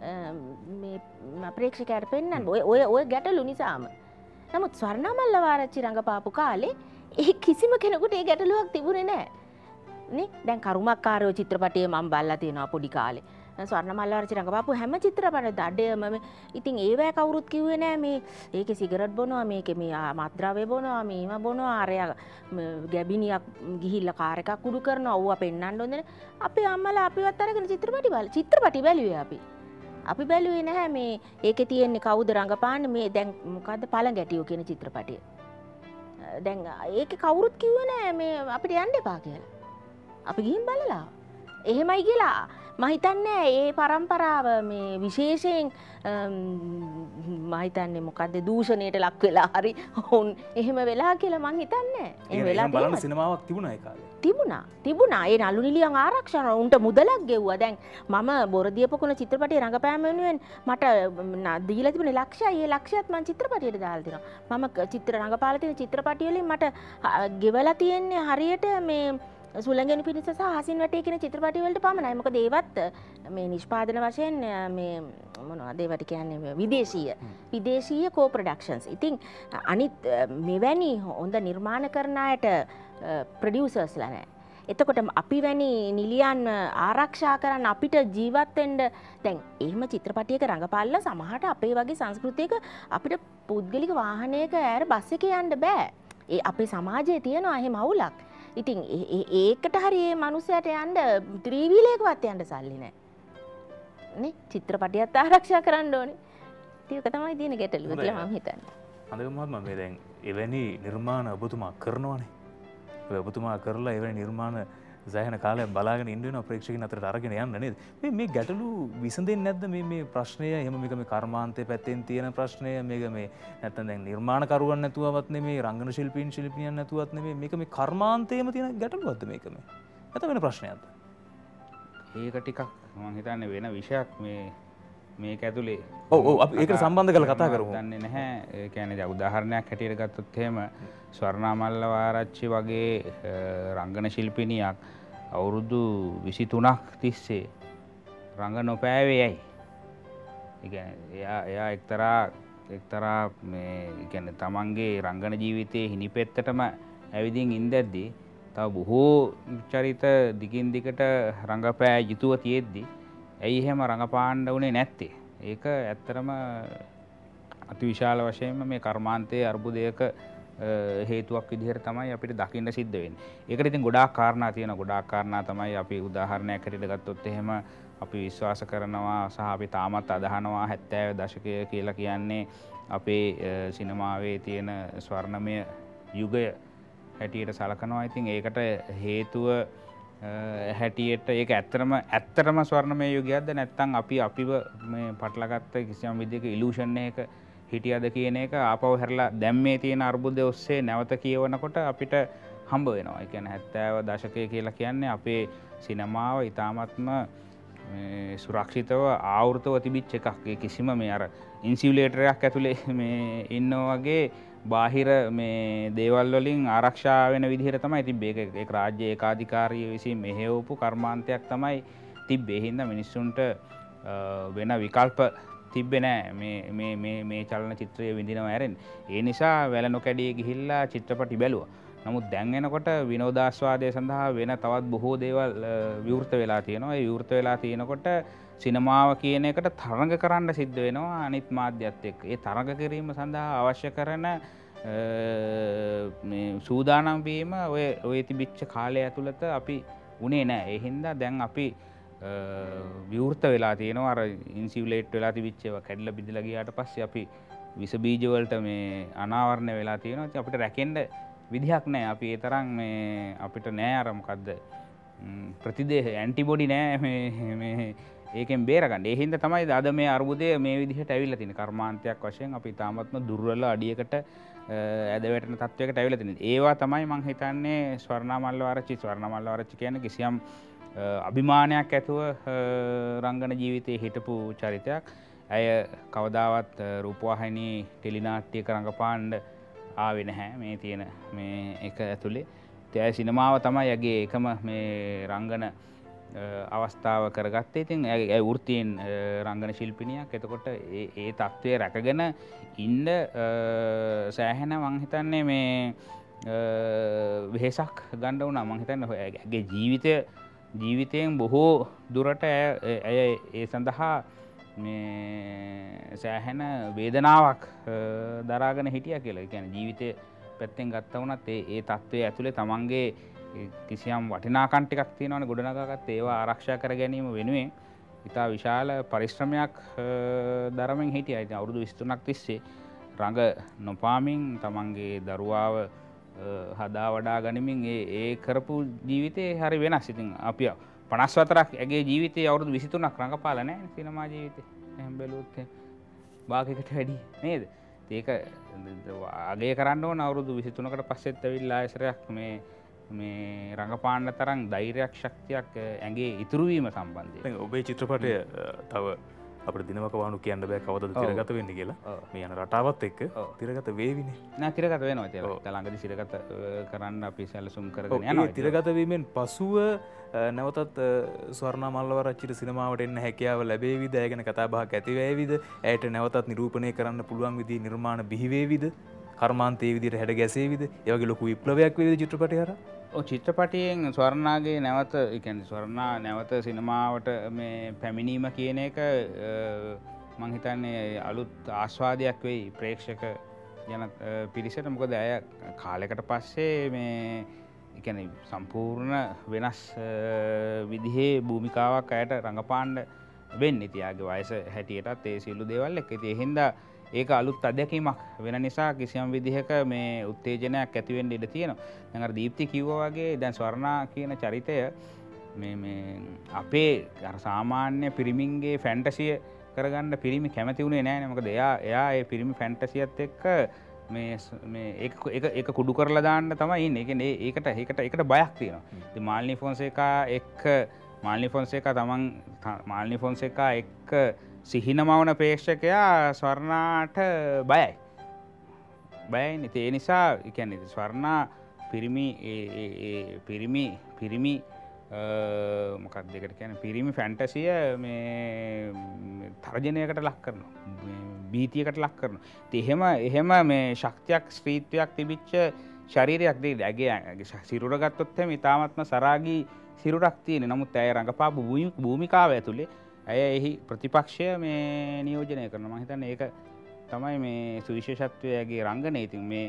මේ ප්‍රේක්ෂකයාට පෙන්වන්න ඔය ගැටලු නිසාම. නමුත් ස්වර්ණමල්ලවාරච්චි රඟපාපු කාලේ ඒ කිසිම කෙනෙකුට ඒ ගැටලුවක් තිබුණේ නැහැ. නේ දැන් කරුමක්කාරයෝ චිත්‍රපටයේ මම බලලා තියෙනවා පොඩි කාලේ. ස්වර්ණමල්ලවාරච්චි රඟපාපු හැම චිත්‍රපටයක දඩයම ඉතින් ඒවැ කවුරුත් කිව්වේ නැහැ මේ ඒකේ සිගරට් බොනවා මේකේ මේ මත්ද්‍රව්‍ය බොනවා මේව බොනවා අරයා ගැබිනියක් ගිහිල්ලා කාර් එකක් උඩු කරනවා ඌව පෙන්නන්න හොඳ නැහැ. අපේ අම්මලා අපිවත් අරගෙන චිත්‍රපටි බැලුවේ අපි බැලුවේ නැහැ මේ ඒකේ තියෙන්නේ කවුද රඟපාන්නේ මේ දැන් මොකද්ද පළඟැටියෝ කියන චිත්‍රපටය. දැන් ඒකේ කවුරුත් කිව්වේ නැහැ මේ අපිට යන්න එපා කියලා. අපි ගිහින් බලලා. එහෙමයි කියලා මම හිතන්නේ ඒ පරම්පරාව මේ විශේෂයෙන් මම හිතන්නේ මොකද්ද දූෂණයට ලක් වෙලා හරි වුන් එහෙම වෙලා කියලා මම හිතන්නේ. එහෙම වෙලා බලන්න සිනමාවක් තිබුණා ඒ කාලේ. තිබුණා. ඒ නළු නිලියන් ආරක්ෂා උන්ට මුදලක් ගෙව්වා. දැන් මම බොරදිය පොකුණ චිත්‍රපටයේ රඟපෑම වෙනුවෙන් මට දීලා තිබුණේ ලක්ෂයයි. ඒ ලක්ෂයත් මම චිත්‍රපටයට දාලා තිනවා. මම රඟපාලා තියෙන චිත්‍රපටිය වලින් මට ගෙවලා තියෙන්නේ හරියට මේ සුළඟෙනු පිණිස සහ හසින් වැටේ කියන චිත්‍රපටි වලට පමණයි. මොකද ඒවත් මේ නිෂ්පාදන වශයෙන් මේ මොනවද ඒවට කියන්නේ විදේශීය කෝ ප්‍රොඩක්ෂන්ස්. ඉතින් අනිත් මෙවැනි හොඳ නිර්මාණ කරන අයට ප්‍රොඩියුසර්ස්ලා නැහැ. එතකොට අපි වැනි නිලියන් ආරක්ෂා කරන්න අපිට ජීවත් වෙන්න දැන් එහෙම චිත්‍රපටියක රඟපාලා සමහරට අපේ වගේ සංස්කෘතියක අපිට පුද්ගලික වාහනයක ඈර බස් එකේ යන්න බෑ. ඒ අපේ සමාජයේ තියෙනවා එහෙම අවුලක්. ඉතින් ඒකට හරි මේ මිනිස්සයාට යන්න ත්‍රිවිලයකවත් යන්න සල්ලි නැහැ. නේ චිත්‍රපටියත් ආරක්ෂා කරන්න ඕනේ. ඒක තමයි තියෙන ගැටලුව කියලා මම හිතන්නේ. අන්දක මහත්මයා මේ දැන් එවැනි නිර්මාණ ඔබතුමා කරනවානේ. ඔබතුමා කරලා එවැනි නිර්මාණ සෑහෙන කාලයක් බලාගෙන ඉන්න වෙනවා ප්‍රේක්ෂකයන් අතරට අරගෙන යන්න නේද? මේ ගැටලු විසඳෙන්නේ නැද්ද මේ ප්‍රශ්නය? එහෙම මේක මේ කර්මාන්තයේ පැත්තෙන් තියෙන ප්‍රශ්නය මේක මේ නැත්තම් දැන් නිර්මාණකරුවන් නැතුවවත් නෙමෙයි රංගන ශිල්පීන් නැතුවත් නෙමෙයි මේක මේ කර්මාන්තයේම තියෙන ගැටලුවක්ද මේක මේ? නැත්නම් වෙන ප්‍රශ්නයක්ද? ඒක ටිකක් මම හිතන්නේ වෙන විෂයක් මේක ඇතුලේ. ඔව් අපි ඒකට සම්බන්ධ කරලා කතා කරමු. දන්නේ නැහැ. ඒ කියන්නේ දැන් උදාහරණයක් හැටියට ගත්තොත් එහෙම ස්වර්ණමල්ලවාරච්චි වගේ රංගන ශිල්පිනියක් අවුරුදු 23ක් තිස්සේ රංග නොපෑවේ ඇයි? ඒ කියන්නේ එයා එක්තරා මේ කියන්නේ තමන්ගේ රංගන ජීවිතයේ හිණිපෙත්තටම ඇවිදින් ඉඳද්දී තව බොහෝ චරිත දිගින් දිගට රංගපෑ යුතුව තියෙද්දි ඇයි එහෙම රංගපාන්න උනේ නැත්තේ? ඒක ඇත්තරම අතිවිශාල වශයෙන්ම මේ කර්මාන්තයේ අර්බුදයක හේතුවක් විදිහට තමයි අපිට දකින්න සිද්ධ වෙන්නේ. ඒකට ඉතින් ගොඩාක් කාරණා තියෙනවා. ගොඩාක් කාරණා තමයි අපි උදාහරණයක් හැටියට ගත්තොත් එහෙම අපි විශ්වාස කරනවා සහ අපි තාමත් අදහනවා 70 දශකය කියලා කියන්නේ අපේ සිනමාවේ තියෙන ස්වර්ණමය යුගය හැටියට සලකනවා. ඉතින් ඒකට හේතුව හැටියට ඒක ඇත්තටම ස්වර්ණමය යුගයක්ද නැත්නම් අපිව මේ පටලගත්ත කිසියම් විදිහක ඉලූෂන් එකක හිටියද කියන එක ආපහු හැරලා දැන් මේ තියෙන අර්බුදය ඔස්සේ නැවත කියවනකොට අපිට හම්බ වෙනවා. ඒ කියන්නේ 70 දශකය කියලා කියන්නේ අපේ සිනමාව ඊටාත්ම සුරක්ෂිතව ආවෘතව තිබිච්ච එකක්. ඒ කිසිම මේ අර ඉන්සියුලේටරයක් ඇතුලේ මේ ඉන්නවා වගේ බාහිර මේ දේවල් වලින් ආරක්ෂා වෙන විදිහට තමයි තිබ්බේ. ඒක රාජ්‍ය ඒකාධිකාරිය විසින් මෙහෙවපු කර්මාන්තයක් තමයි තිබ්බේ. හින්දා මිනිස්සුන්ට වෙන විකල්ප තිබ්බේ නෑ මේ චලනචිත්‍රය විඳිනවා ඇරෙන්න. ඒ නිසා වැල නොකැඩී ගිහිල්ලා චිත්‍රපටි බැලුවා. නමුත් දැන් එනකොට විනෝදාස්වාදය සඳහා වෙන තවත් බොහෝ දේවල් විවෘත වෙලා තියෙනවා. ඒ විවෘත වෙලා තියෙනකොට සිනමාව කියන එකට තරඟ කරන්න සිද්ධ වෙනවා අනිත් මාධ්‍යත් එක්ක. ඒ තරඟ කිරීම සඳහා අවශ්‍ය කරන මේ සූදානම් වීම ඔය තිබිච්ච කාලය ඇතුළත අපි උනේ නෑ. ඒ හින්දා දැන් අපි විවෘත වෙලා තියෙනවා. අර ඉන්සියුලේට් වෙලා තිබිච්ච ඒවා කැඩිලා බිඳලා ගියාට පස්සේ අපි විස බීජ වලට මේ අනාවරණය වෙලා තියෙනවා. ඉතින් අපිට රැකෙන්න විදිහක් නෑ. අපි ඒ තරම් මේ අපිට නෑ අර මොකද්ද ප්‍රතිදේහ ඇන්ටිබොඩි නෑ මේ ඒකෙන් බේරගන්න. ඒ හින්දා තමයි අද මේ අර්බුදය මේ විදිහට ඇවිල්ලා තියෙන්නේ. කර්මාන්තයක් වශයෙන් අපි තාමත්ම දුර්වල අඩියකට ඇද වැටෙන තත්වයකට ඇවිල්ලා තියෙන්නේ. ඒවා තමයි මම හිතන්නේ ස්වර්ණමල්ලවාරච්චි කියන්නේ කිසියම් අභිමානයක් ඇතුව රංගන ජීවිතයේ හිටපු චරිතයක්. ඇය කවදාවත් රූපවාහිනී ටෙලිනාට්‍යයක රඟපාන්න ආවේ නැහැ මේ තියෙන මේ එක ඇතුලේ. ඒ සිනමාව තමයි යගේ එකම මේ රංගන අවස්ථාව කරගත්තේ. ඉතින් ඇය වෘත්තීන් රංගන ශිල්පිනියක්. එතකොට ඒ තත්ත්වය රැකගෙන ඉන්න සෑහෙන මං හිතන්නේ මේ වෙහෙසක් ගන්න වුණා. මං හිතන්නේ ඇගේ ජීවිතයෙන් බොහෝ දුරට ඇය ඒ සඳහා මේ සෑහෙන වේදනාවක් දරාගෙන හිටියා කියලා. ඒ කියන්නේ ජීවිතය පැත්තෙන් ගත්තා වුණත් ඒ තත්ත්වයේ ඇතුලේ තමන්ගේ කිසියම් වටිනාකම් ටිකක් තියෙනවනේ ගොඩනගාගත්ත ඒවා ආරක්ෂා කර ගැනීම වෙනුවෙන් ඉතා විශාල පරිශ්‍රමයක් දරමින් හිටියා. ඉතින් අවුරුදු 23ක් තිස්සේ රඟ නොපාමින් තමන්ගේ දරුවාව හදා වඩා ගනිමින් ඒ කරපු ජීවිතේ හරි වෙනස්. ඉතින් අපි 54ක් ඇගේ ජීවිතේ අවුරුදු 23ක් රඟපාලා නැහැ සිනමා ජීවිතේ. එහෙම බැලුවොත් භාගයකට වැඩි නේද? ඒක අගය කරන්න ඕන අවුරුදු 23කට පස්සෙත් ඇවිල්ලා ආයසරයක් මේ රඟපාන්න තරම් ධෛර්යයක් ශක්තියක් ඇගේ ඉතුරු වීම සම්බන්ධයෙන්. ඔබේ චිත්‍රපටය තව අපිට දිනවක වහනු කියන්න බෑ කවදද තිරගත වෙන්නේ කියලා. මේ යන රටාවත් එක්ක තිරගත වේවිනේ. නෑ තිරගත වෙනවා ඉතින්. ළඟදී තිරගත කරන්න අපි සැලසුම් කරගෙන යනවා. ඒ තිරගත වීමෙන් පසුව නැවතත් ස්වර්ණා මල්ලවරච්චිට සිනමාවට එන්න හැකියාව ලැබේවිද? ඇය ගැන කතා බහක් ඇති වේවිද? ඇයට නැවතත් නිරූපණය කරන්න පුළුවන් විදිහේ නිර්මාණ බිහි වේවිද? කර්මාන්තයේ විදිහට හැඩ ගැසේවිද? ඒ වගේ ලොකු විප්ලවයක් වේවිද චිත්‍රපටය හරහා? චිත්‍රපටයෙන් ස්වර්ණාගේ නැවත කියන්නේ ස්වර්ණා නැවත සිනමාවට මේ පැමිණීම කියන එක මං හිතන්නේ අලුත් ආස්වාදයක් වෙයි ප්‍රේක්ෂක යන පිරිසට. මොකද ඇය කාලයකට පස්සේ මේ කියන්නේ සම්පූර්ණ වෙනස් විදිහේ භූමිකාවක් ඇයට රඟපාන්න වෙන්නේ. තියාගේ වයස හැටියටත් ඒ සියලු දේවල් එක්ක. ඉතින් ඒ හින්දා ඒක අලුත් අත්දැකීමක් වෙන නිසා කිසියම් විදිහක මේ උත්තේජනයක් ඇති වෙන්න ඉඩ තියෙනවා. දැන් අර දීප්ති කිව්වා වගේ දැන් ස්වර්ණා කියන චරිතය මේ අපේ අර සාමාන්‍ය පිරිමින්ගේ ෆැන්ටසිය කරගන්න පිරිමි කැමති උනේ නැහැ නේ. මොකද එයා ඒ පිරිමි ෆැන්ටසියත් එක්ක මේ ඒක කුඩු කරලා දාන්න තමයි ඉන්නේ. ඒ කියන්නේ ඒකට බයක් තියෙනවා. ඉතින් මාල්නි ෆොන්සේකා එක්ක සිහිනමවන ප්‍රේක්ෂකයා ස්වර්ණාට බයයි. ඒ නිසා ඒ කියන්නේ ස්වර්ණා පිරිමි මොකක්ද දෙකට කියන්නේ පිරිමි ෆැන්ටසිය මේ තර්ජනයකට ලක් කරනවා. බීතියකට ලක් කරනවා. ඉතින් එහෙම මේ ශක්තියක් ස්ත්‍රීත්වයක් තිබිච්ච ශරීරයක් දෙයි. ඇගේ සිරුර ගත්තොත් එහෙම ඉතාමත්ම සරාගී සිරුරක් තියෙන. නමුත් ඇය රඟපාපු භූමිකාව ඇතුලේ ඇය එහි ප්‍රතිපක්ෂය මේ නියෝජනය කරනවා. මම හිතන්නේ ඒක තමයි මේ සුවිශේෂත්වයගේ රංගනය. ඉතින් මේ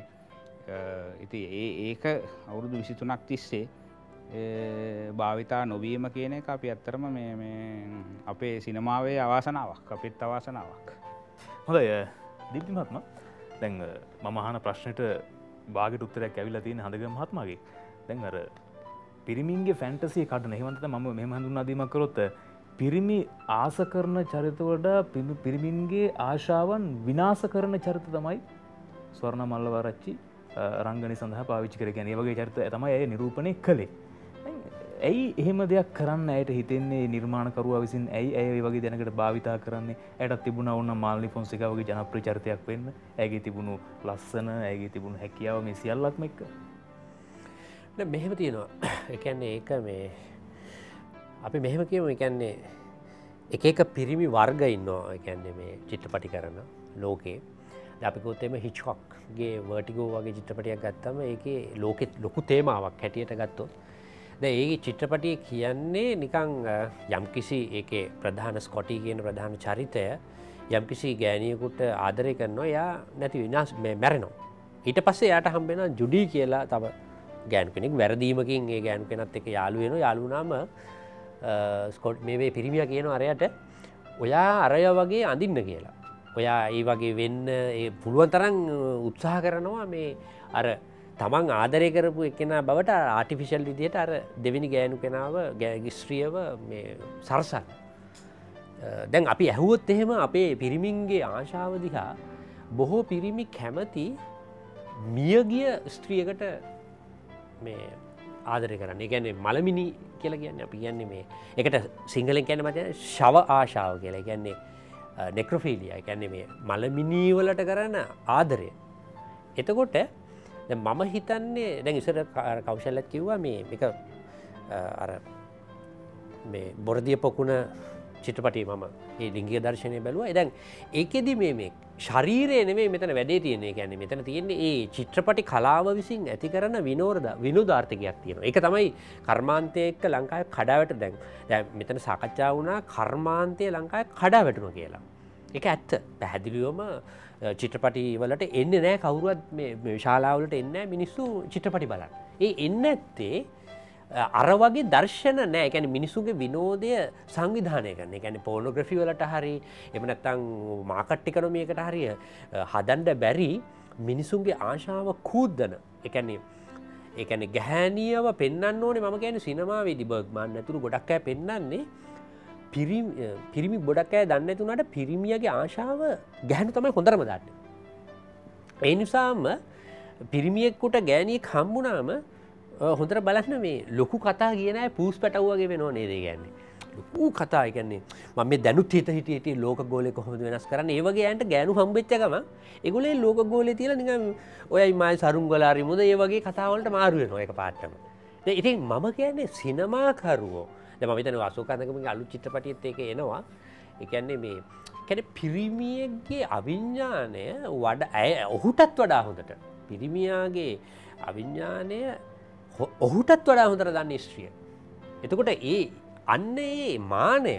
ඒක අවුරුදු 23ක් තිස්සේ භාවිතා නොවීම කියන එක අපි ඇත්තරම මේ අපේ සිනමාවේ අවාසනාවක්. අපිත් අවාසනාවක්. හොඳයි දීප්ති මහත්මයා. දැන් මම අහන ප්‍රශ්නෙට වාගේට උත්තරයක් ඇවිල්ලා තියෙන හඳගම මහත්මයාගේ. දැන් අර පිරිමින්ගේ ෆැන්ටසි කඩන එහෙම නැත්නම් මම මෙහෙම හඳුන්වා දීමක් කරොත් පිරිමි ආස කරන චරිත වඩා පිරිමින්ගේ ආශාවන් විනාශ කරන චරිත තමයි ස්වර්ණා මල්ලවරච්චි රංගනය සඳහා පාවිච්චි කරේ. කියන්නේ ඒ වගේ චරිත තමයි ඇය නිරූපණය කළේ. ඇයි එහෙම දෙයක් කරන්න ඇයට හිතෙන්නේ නිර්මාණකරුවා විසින්? ඇයි ඇය ඒ වගේ දැනකට භාවිතා කරන්නේ? ඇයටත් තිබුණා වුණා මාල්නි ෆොන්සේකා වගේ ජනප්‍රිය චරිතයක් වෙන්න. ඇයගේ තිබුණු ලස්සන, ඇයගේ තිබුණු හැකියාව මේ සියල්ලක්ම එක්ක. නෑ මෙහෙම තියෙනවා. ඒ කියන්නේ ඒක මේ අපි මෙහෙම කියමු. ඒ කියන්නේ එක පිරිමි වර්ග ඉන්නවා. ඒ කියන්නේ මේ චිත්‍රපටි කරන ලෝකේ. අපි කිව්වොත් එimhe හිච්කොක්ගේ වර්ටිගෝ වගේ චිත්‍රපටයක් ගත්තම ඒකේ ලෝකෙත් ලොකු තේමාවක් හැටියට ගත්තොත් දැන් ඒ චිත්‍රපටිය කියන්නේ නිකන් යම්කිසි ඒකේ ප්‍රධාන ස්කොටි කියන ප්‍රධාන චරිතය යම්කිසි ගෑණියෙකුට ආදරය කරනවා. එයා නැති විනාශ මැරෙනවා. ඊට පස්සේ එයාට හම්බ වෙනවා ජුඩි කියලා තව ගෑනු කෙනෙක්. වැරදීමකින් ඒ ගෑනු කෙනත් එක්ක යාළු වෙනවා. යාළු වුණාම ස්කොට් මේ පිරිමියා කියනවා අරයට ඔයා අරය වගේ අඳින්න කියලා. ඔයා ඒ වගේ වෙන්න ඒ පුළුවන් තරම් උත්සාහ කරනවා මේ අර තමන් ආදරය කරපු එක්කෙනා බවට ආටිෆිෂල් විදිහට අර දෙවෙනි ගෑනු කෙනාව ස්ත්‍රියව මේ සරසන. දැන් අපි ඇහුවොත් එහෙම අපේ පිරිමින්ගේ ආශාව දිහා බොහෝ පිරිමි කැමති මියගිය ස්ත්‍රියකට මේ ආදරය කරන්න. ඒ කියන්නේ මලමිනි කියලා කියන්නේ අපි කියන්නේ මේ ඒකට සිංහලෙන් කියන්නේ මත ශව ආශාව කියලා. ඒ කියන්නේ නෙක්‍රොෆීලියා කියන්නේ මේ මලමිනීවලට කරන ආදරය. එතකොට මම හිතන්නේ දැන් ඉස්සර කෞශල්‍යත් කිව්වා මේක අර මේ බොරදිය පොකුණ චිත්‍රපටයේ මම ඒ ලිංගික දර්ශනය බැලුවා. දැන් ඒකෙදි මේ ශරීරය නෙමෙයි මෙතන වැඩේ තියෙන්නේ. කියන්නේ මෙතන තියෙන්නේ ඒ චිත්‍රපටි කලාව විසින් ඇති කරන විනෝදාර්ථකයක් තියෙනවා. ඒක තමයි කර්මාන්තය එක්ක ලංකාවේ කඩාවැට දැන් මෙතන සාකච්ඡා වුණා කර්මාන්තය ලංකාවේ කඩාවැටුණා කියලා. ඒක ඇත්ත. පැහැදිලිවම චිත්‍රපටි වලට එන්නේ නැහැ කවුරුවත් මේ ශාලාවලට එන්නේ නැහැ මිනිස්සු චිත්‍රපටි බලන්න. ඒ එන්නේ නැත්තේ අර වගේ දර්ශන නෑ. ඒ කියන්නේ මිනිසුන්ගේ විනෝදය සංවිධානය කරන. ඒ කියන්නේ පෝනෝග්‍රැෆි වලට හරි එහෙම නැත්නම් මාකට් ඉකොනොමි එකට හරි හදන්න බැරි මිනිසුන්ගේ ආශාව කූද්දන. ඒ කියන්නේ ගැහැණියව පෙන්වන්න ඕනේ. මම කියන්නේ සිනමාවේදී බර්ග්මන් ඇතුළු ගොඩක් අය පෙන්වන්නේ පිරිමි ගොඩක් අය දන්නේ නැති උනාට පිරිමියගේ ආශාව ගැහැණු තමයි හොඳටම දන්නේ. ඒ නිසාම පිරිමියෙකුට ගෑණියෙක් හම්බුනාම හොඳට බලන්න මේ ලොකු කතා කියන අය පූස් පැටවුවගේ වෙනව නේද කියන්නේ. ලොකු කතා කියන්නේ මම මේ දැනුත් හිටියේ ලෝක ගෝලය කොහොමද වෙනස් කරන්නේ. ඒ වගේ යන්ට ගෑනු හම්බෙච්ච ගමන් ඒගොල්ලෝ ලෝක ගෝලේ තියලා නිකන් ඔයයි මායි සරුංගලාරි මුද ඒ වගේ කතා වලට මාරු වෙනවා ඒක පාටම. ඉතින් මම කියන්නේ සිනමාකරුවෝ දැන් මම හිතන්නේ අශෝකන්දකමගේ අලුත් චිත්‍රපටියෙත් ඒක එනවා. ඒ කියන්නේ මේ කියන්නේ පිරිමියෙක්ගේ අවිඥාණය ඔහුටත් වඩා හොඳට පිරිමියාගේ අවිඥාණය ඔහුටත් වඩා හොඳට දන්නේ ස්ත්‍රිය. එතකොට ඒ මානය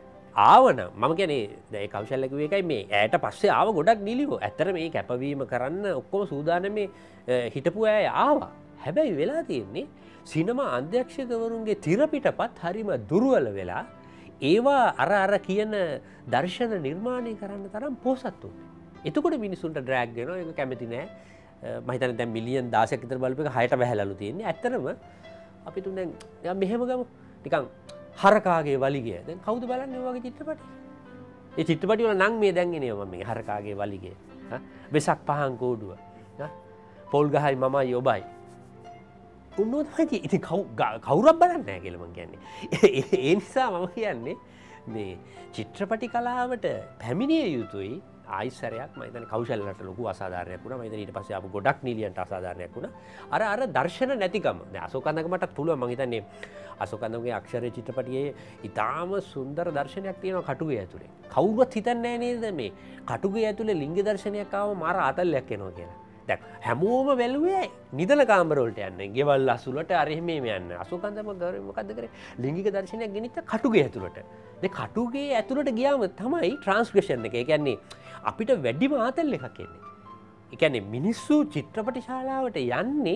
ආවන මම කියන්නේ දැන් ඒ කෞශල්‍ය කිව්ව එකයි මේ ඈට පස්සේ ආව ගොඩක් නිලියෝ. ඇත්තට මේ කැපවීම කරන්න ඔක්කොම සූදානම්ේ හිටපු අය ආවා. හැබැයි වෙලා තියෙන්නේ සිනමා අධ්‍යක්ෂකවරුන්ගේ තිරපිටපත් හරිම දුර්වල වෙලා ඒවා අර කියන දර්ශන නිර්මාණය කරන්න තරම් පොහසත් වුණා. එතකොට මිනිසුන්ට ඩ්‍රැග් වෙනවා. ඒක කැමති නෑ. මම හිතන්නේ දැන් මිලියන් 16ක් විතර බලපු එක 6ට වැහැලලු තියෙන්නේ. ඇත්තටම අපි තුන් දැන් මෙහෙම ගමු. නිකන් හරකාගේ වලිගය. දැන් කවුද බලන්නේ ඔය වගේ චිත්‍රපටි? ඒ චිත්‍රපටි වල නම් මේ දැන් එනවා මම මේ හරකාගේ වලිගය. වෙසක් පහන් කෝඩුව. පොල් ගහයි මමයි ඔබයි. උන්නෝ තමයි ඉතින් කවුරුත් බලන්නේ නැහැ කියලා මම කියන්නේ. ඒ නිසා මම කියන්නේ මේ චිත්‍රපටි කලාවට පැමිණිය යුතුයි. ආයිසරයක් මම හිතන්නේ කෞශල්‍යලට ලොකු අසාධාරණයක් වුණා. මම හිතන්නේ ඊට පස්සේ ආපු ගොඩක් නිලියන්ට අසාධාරණයක් වුණා. අර දර්ශන නැතිකම. දැන් අශෝකන්දකමටත් පුළුවන් මම හිතන්නේ අශෝකන්දකගේ අක්ෂරයේ චිත්‍රපටියේ ඊටාම සුන්දර දර්ශනයක් තියෙනවා කටුගේ ඇතුලේ. කවුරුවත් හිතන්නේ නැහැ නේද මේ කටුගේ ඇතුලේ ලිංග දර්ශනයක් ආවම මාර ආතල්ලයක් එනවා කියලා. දැන් හැමෝම වැළුවේ නිදන කාමර වලට යන්නේ. ගෙවල් අසුලට අර එහෙම යන්නේ. අශෝකන්දම මොකද්ද කරේ? ලිංගික දර්ශනයක් ගෙනිච්ච කටුගේ ඇතුලට. දැන් කටුගේ ඇතුලට ගියාම තමයි ට්‍රාන්ස්ග්‍රෙෂන් එක. ඒ කියන්නේ අපිට වැඩිම ආතල් එකක් එන්නේ. ඒ කියන්නේ මිනිස්සු චිත්‍රපට ශාලාවට යන්නේ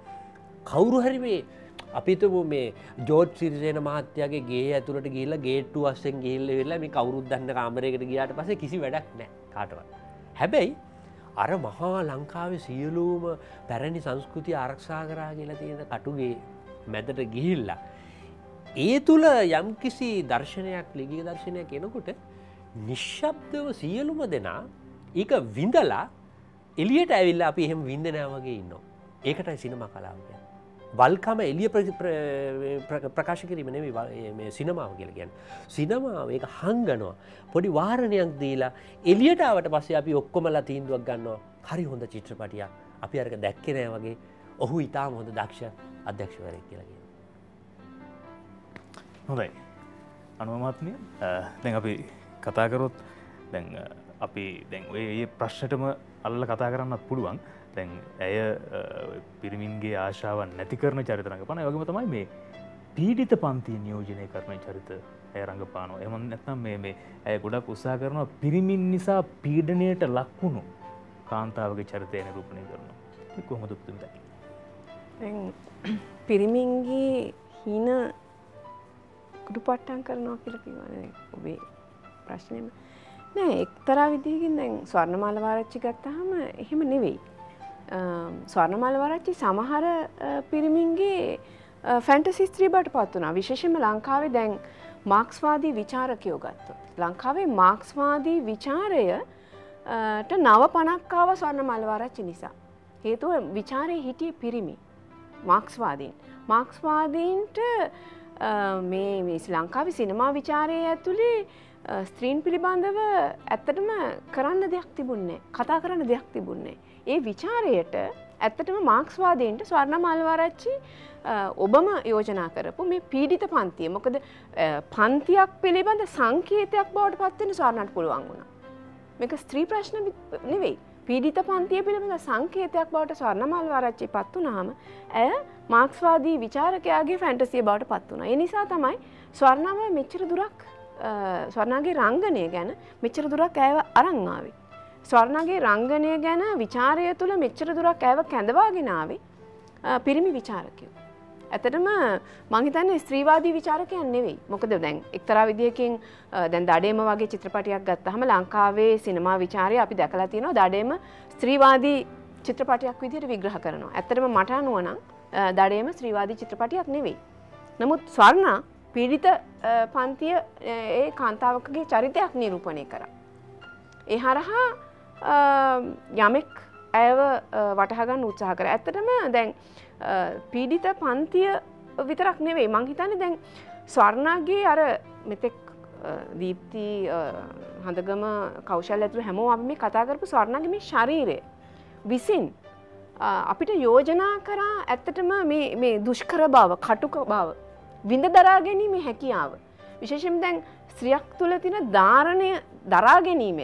කවුරු හරි මේ අපිට මේ ජෝර්ජ් සිරිසේන මහත්තයාගේ ගේ ඇතුළට ගිහිල්ලා ගේට්ටුව අස්සෙන් ගිහිල්ලා ඉවරලා මේ කවුරුත් දන්න කාමරයකට ගියාට පස්සේ කිසි වැඩක් නැහැ කාටවත්. හැබැයි අර මහා ලංකාවේ සියලුම පැරණි සංස්කෘතිය ආරක්ෂා කරා කියලා තියෙන කටුගේ මැදට ගිහිල්ලා ඒ තුල යම්කිසි දර්ශනයක් ලිංගික දර්ශනයක් එනකොට නිශ්ශබ්දව සියලුම දෙනා ඒක විඳලා එළියට ඇවිල්ලා අපි එහෙම විඳ නැහැ වගේ ඉන්නවා. ඒකටයි සිනමා කලාව කියන්නේ. වල්කම එළිය ප්‍රකාශ කිරීම නෙමෙයි මේ සිනමාව කියලා කියන්නේ. සිනමාව ඒක හංගනවා. පොඩි වාරණයක් දීලා එළියට ආවට පස්සේ අපි ඔක්කොමලා තීන්දුවක් ගන්නවා. හරි හොඳ චිත්‍රපටියක්. අපි අරක දැක්කේ නැහැ වගේ. ඔහු ඊටාම හොඳ දක්ෂ අධ්‍යක්ෂකවරයෙක් කියලා කියනවා. හොඳයි. අනුව මහත්මිය දැන් අපි කතා කරොත් දැන් අපි දැන් ඔය ප්‍රශ්නටම අල්ල කතා කරන්නත් පුළුවන්. දැන් ඇය පිරිමින්ගේ ආශාවන් නැති කරන චරිත රඟපාන. ඒ වගේම තමයි මේ පීඩිත පන්ති නියෝජනය කරන චරිත ඇය රඟපානවා. එහෙම නැත්නම් මේ ඇය ගොඩක් උත්සාහ කරනවා පිරිමින් නිසා පීඩනයට ලක්වුණු කාන්තාවගේ චරිතය නිරූපණය කරනවා. ඒක කොහොමද පුදුම දැක්කේ? දැන් පිරිමින්ගේ හින කුඩුපට්ටම් කරනවා කියලා කිව්වනේ ඔබේ ප්‍රශ්නේම. නෑ එක්තරා විදිහකින් දැන් ස්වර්ණමාල වරච්චි ගත්තාම එහෙම නෙවෙයි. ස්වර්ණමාල වරච්චි සමහර පිරිමින්ගේ ෆැන්ටසි ස්ත්‍රී බවට පත් වුණා. විශේෂයෙන්ම ලංකාවේ දැන් මාක්ස්වාදී විචාරකයෝ ගත්තොත්. ලංකාවේ මාක්ස්වාදී විචාරයට නව 50ක් ආව ස්වර්ණමාල වරච්චි නිසා. හේතුව විචාරයේ හිටියේ පිරිමි. මාක්ස්වාදීන්. මාක්ස්වාදීන්ට මේ ලංකාවේ සිනමා විචාරයේ ඇතුලේ ස්ත්‍රීන් පිළිබඳව ඇත්තටම කරන්න දෙයක් තිබුණේ කතා කරන්න දෙයක් තිබුණේ. ඒ විචාරයට ඇත්තටම මාක්ස්වාදීන්ට ස්වර්ණ මල්වරච්චි ඔබම යෝජනා කරපු මේ පීඩිත පන්තිය. මොකද පන්තියක් පිළිබඳ සංකේතයක් බවට පත් වෙන්න ස්වර්ණට පුළුවන් වුණා. මේක ස්ත්‍රී ප්‍රශ්න නෙවෙයි. පීඩිත පන්තිය පිළිබඳ සංකේතයක් බවට ස්වර්ණ මල්වරච්චි පත් වුණාම ඇය මාක්ස්වාදී විචාරකයාගේ ෆැන්ටසිය බවට පත් වුණා. ඒ නිසා තමයි ස්වර්ණව මෙච්චර දුරක් ස්වර්ණගේ රංගනය ගැන මෙච්චර දුරක් ඇයව අරන් ආවේ. ස්වර්ණගේ රංගනය ගැන විචාරය තුළ මෙච්චර දුරක් ඇයව කැඳවාගෙන ආවේ පිරිමි විචාරකයෝ. ඇත්තටම මං හිතන්නේ ස්ත්‍රීවාදී විචාරකයන් නෙවෙයි. මොකද දැන් එක්තරා විදියකින් දැන් දඩේම වගේ චිත්‍රපටයක් ගත්තාම ලංකාවේ සිනමා විචාරය අපි දැකලා තියෙනවා දඩේම ස්ත්‍රීවාදී චිත්‍රපටයක් විදියට විග්‍රහ කරනවා. ඇත්තටම මට අනුව නම් දඩේම ස්ත්‍රීවාදී චිත්‍රපටයක් නෙවෙයි. නමුත් ස්වර්ණා පීඩිත පන්තිය ඒ කාන්තාවකගේ චරිතයක් නිරූපණය කරා. ඒ හරහා යමෙක් ඇයව වටහා ගන්න උත්සාහ කරා. ඇත්තටම දැන් පීඩිත පන්තිය විතරක් නෙවෙයි මං හිතන්නේ දැන් ස්වර්ණගේ අර මෙතෙක් දීප්ති හඳගම කෞශල්‍ය ඇතුළු හැමෝම අපි මේ කතා කරපු ස්වර්ණගේ මේ ශරීරය විසින් අපිට යෝජනා කරා ඇත්තටම මේ දුෂ්කර බව, කටුක බව විඳ දරා ගැනීමේ හැකියාව. විශේෂයෙන් දැන් ස්ත්‍රියක් තුළ තියෙන ධාරණය දරා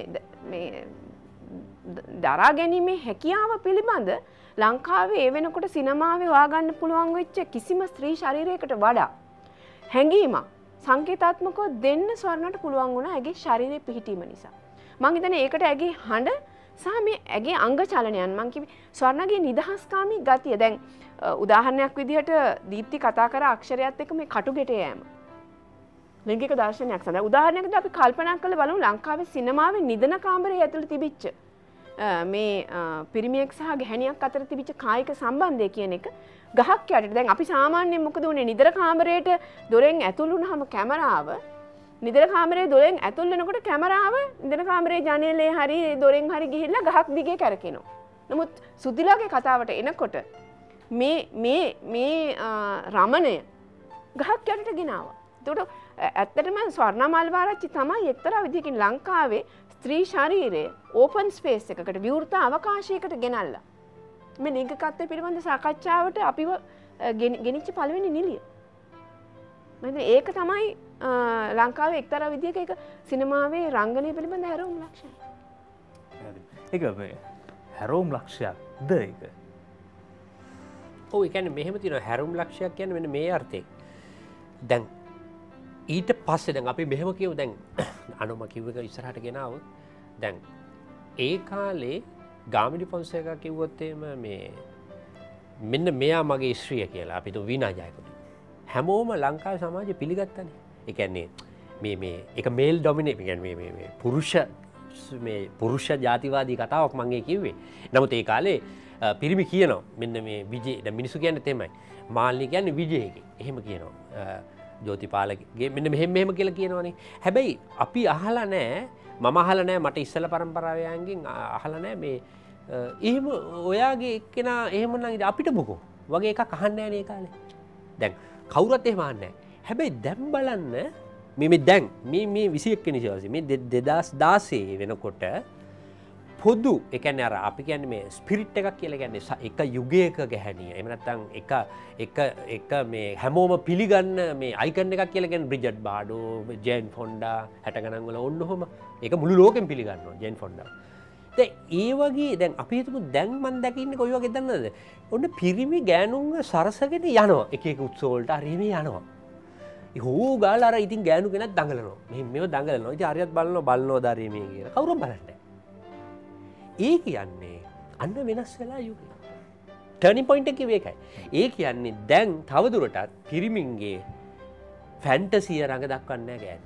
ගැනීමේ හැකියාව පිළිබඳ ලංකාවේ ඒ වෙනකොට සිනමාවේ හොයාගන්න පුළුවන් වෙච්ච කිසිම ස්ත්‍රී ශරීරයකට වඩා හැඟීමක් සංකේතාත්මකව දෙන්න ස්වර්ණට පුළුවන් වුණා ඇගේ ශරීරයේ පිහිටීම නිසා. මං හිතන්නේ ඒකට ඇගේ හඬ සහ මේ ඇගේ අංග චලනයන් මං කිව්වේ ස්වර්ණගේ නිදහස්කාමී ගතිය. දැන් උදාහරණයක් විදිහට දීප්ති කතා කර අක්ෂරයත් එක්ක මේ කටුගෙට යෑම. ලිංගික දර්ශනයක් සඳහා උදාහරණයකට අපි කල්පනා කරලා බලමු ලංකාවේ සිනමාවේ නිදන කාමරයේ ඇතුළේ තිබිච්ච මේ පිරිමියෙක් සහ ගැහණියක් අතර තිබිච්ච කායික සම්බන්ධය කියන එක ගහක් යටට. දැන් අපි සාමාන්‍යයෙන් මොකද උනේ නිදර කාමරයට දොරෙන් ඇතුල් වුණාම කැමරාව නිදර කාමරයේ දොරෙන් ඇතුල් වෙනකොට කැමරාව නිදර කාමරයේ ජනේලේ හරි දොරෙන් හරි ගිහිල්ලා ගහක් දිගේ කැරකෙනවා. නමුත් සුදිලාගේ කතාවට එනකොට මේ රමණය ගහක් යටට ගෙනාවා. එතකොට ඇත්තටම ස්වර්ණ මල්වරච්චි තමයි එක්තරා විදිහකින් ලංකාවේ ස්ත්‍රී ශරීරය ඕපන් ස්පේස් එකකට විවෘත අවකාශයකට ගෙනල්ලා මේ ලිංගිකත්වය පිළිබඳ සාකච්ඡාවට අපිව ගෙනිච්ච පළවෙනි නිලිය. මම ඒක තමයි ලංකාවේ එක්තරා විදිහක ඒක සිනමාවේ රංගනය පිළිබඳ හැරවුම් ලක්ෂණ. ඒක මේ හැරවුම් ලක්ෂයක්ද ඒක? ඔව් ඒ කියන්නේ මෙහෙම තියෙනවා හැරවුම් ලක්ෂයක් කියන්නේ මෙන්න මේ අර්ථයෙන්. දැන් ඊට පස්සේ දැන් අපි මෙහෙම කියමු දැන් අනෝම කිව්ව එක ඉස්සරහට ගෙනාව දැන් ඒ කාලේ ගාමිණී ෆොන්සේකා කිව්වොත් එහෙම මේ මෙන්න මෙයා මගේ ස්ත්‍රිය කියලා අපි තු වීණා ජයකොඩි හැමෝම ලංකාවේ සමාජය පිළිගත්තනේ. ඒ කියන්නේ මේ ඒක මේල් ඩොමිනේට් කියන්නේ මේ පුරුෂ ජාතිවාදී කතාවක් මම කිව්වේ. නමුත් ඒ කාලේ පිරිමි කියනවා මෙන්න මේ විජේ දැන් මිනිස්සු කියන්නේ තෙමයි මාල්නි කියන්නේ විජේගේ එහෙම කියනවා. ජෝතිපාලගේ මෙන්න මෙහෙම කියලා කියනවනේ. හැබැයි අපි අහලා නැහැ මම අහලා නැහැ මට ඉස්සලා පරම්පරාවයන්ගෙන් අහලා නැහැ මේ එහෙම ඔයාගේ එක්කෙනා එහෙම නම් අපිට මොකෝ වගේ එකක් අහන්නේ නැහැ නේ කාලේ. දැන් කවුරුත් එහෙම අහන්නේ නැහැ. හැබැයි දැන් බලන්න මේ දැන් මේ 21 වෙනි දවසේ මේ 2016 වෙනකොට පොදු ඒ කියන්නේ අර අපි කියන්නේ මේ ස්පිරිට් එකක් කියලා කියන්නේ එක යුගයක ගැහණිය. එහෙම නැත්නම් එක මේ හැමෝම පිළිගන්න මේ අයිකන් එකක් කියලා කියන්නේ බ්‍රිජට් බාඩෝ, ජේන් ෆොන්ඩා 60 ගණන් වල ඔන්න ඔහම. ඒක මුළු ලෝකෙම පිළිගන්නවා ජේන් ෆොන්ඩා. දැන් ඒ වගේ දැන් අපි හිතමු දැන් මම දැකින්නේ කොයි වගේ දන්නවද? ඔන්න පිරිමි ගෑනුන්ව සරසගෙන යනවා. එක උත්සව වලට හරිම යනවා. හෝ ගාලා අර ඉතින් ගෑනු කෙනෙක් දඟලනවා. මේව දඟලනවා. ඉතින් හරියට බලනවා දරීමේ කියලා. කවුරුම් බලන්නේ? ඒ කියන්නේ අන්න වෙනස් වෙලා යුගය. ටර්නින් පොයින්ට් එක කිව්වේ ඒකයි. ඒ කියන්නේ දැන් තවදුරටත් පිරිමින්ගේ ෆැන්ටසිය රඟ දක්වන්නේ නැහැ ගෑනු.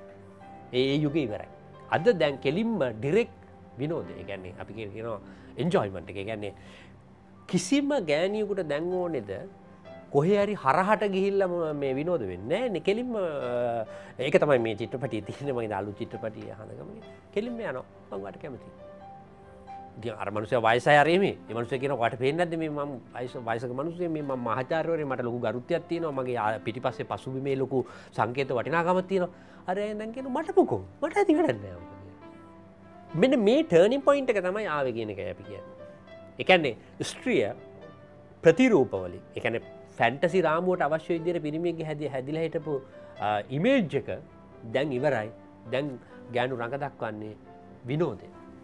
ඒ යුගය ඉවරයි. අද දැන් කෙලින්ම ඩිරෙක්ට් විනෝදය. ඒ කියන්නේ අපි කියනවා එන්ජොයිමන්ට් එක. ඒ කියන්නේ කිසිම ගෑණියෙකුට දැන් ඕනේද කොහේ හරි හරහට ගිහිල්ලා මේ විනෝද වෙන්නේ නැහැ. කෙලින්ම ඒක තමයි මේ චිත්‍රපටියේ තියෙන මගේ අලුත් චිත්‍රපටිය අහන ගමනේ. කෙලින්ම යනවා. මම වට කැමතියි. අර මනුස්සය වයසයි හරියමේ. ඒ මනුස්සය කියන වට පේන්නේ නැද්ද මේ මම වයසක මනුස්සයෙ මේ මම මහාචාර්යවරේ මට ලොකු ගරුත්වයක් තියෙනවා. මගේ පිටිපස්සේ පසුබිමේ ලොකු සංකේත වටිනාකමක් තියෙනවා. අර දැන් කියන මට මොකෝ? මට ඇති වැඩක් නෑ. මෙන්න මේ ටර්නින් පොයින්ට් එක තමයි ආවේ කියන එකයි අපි කියන්නේ. ඒ කියන්නේ ස්ත්‍රිය ප්‍රතිරූපවලින් ඒ කියන්නේ ෆැන්ටසි රාමුවට අවශ්‍ය විදිහට පිරිමියෙක්ගේ හැදිලා හිටපු ඉමේජ් එක දැන් ඉවරයි. දැන් ගෑනු රඟ දක්වන්නේ විනෝදය.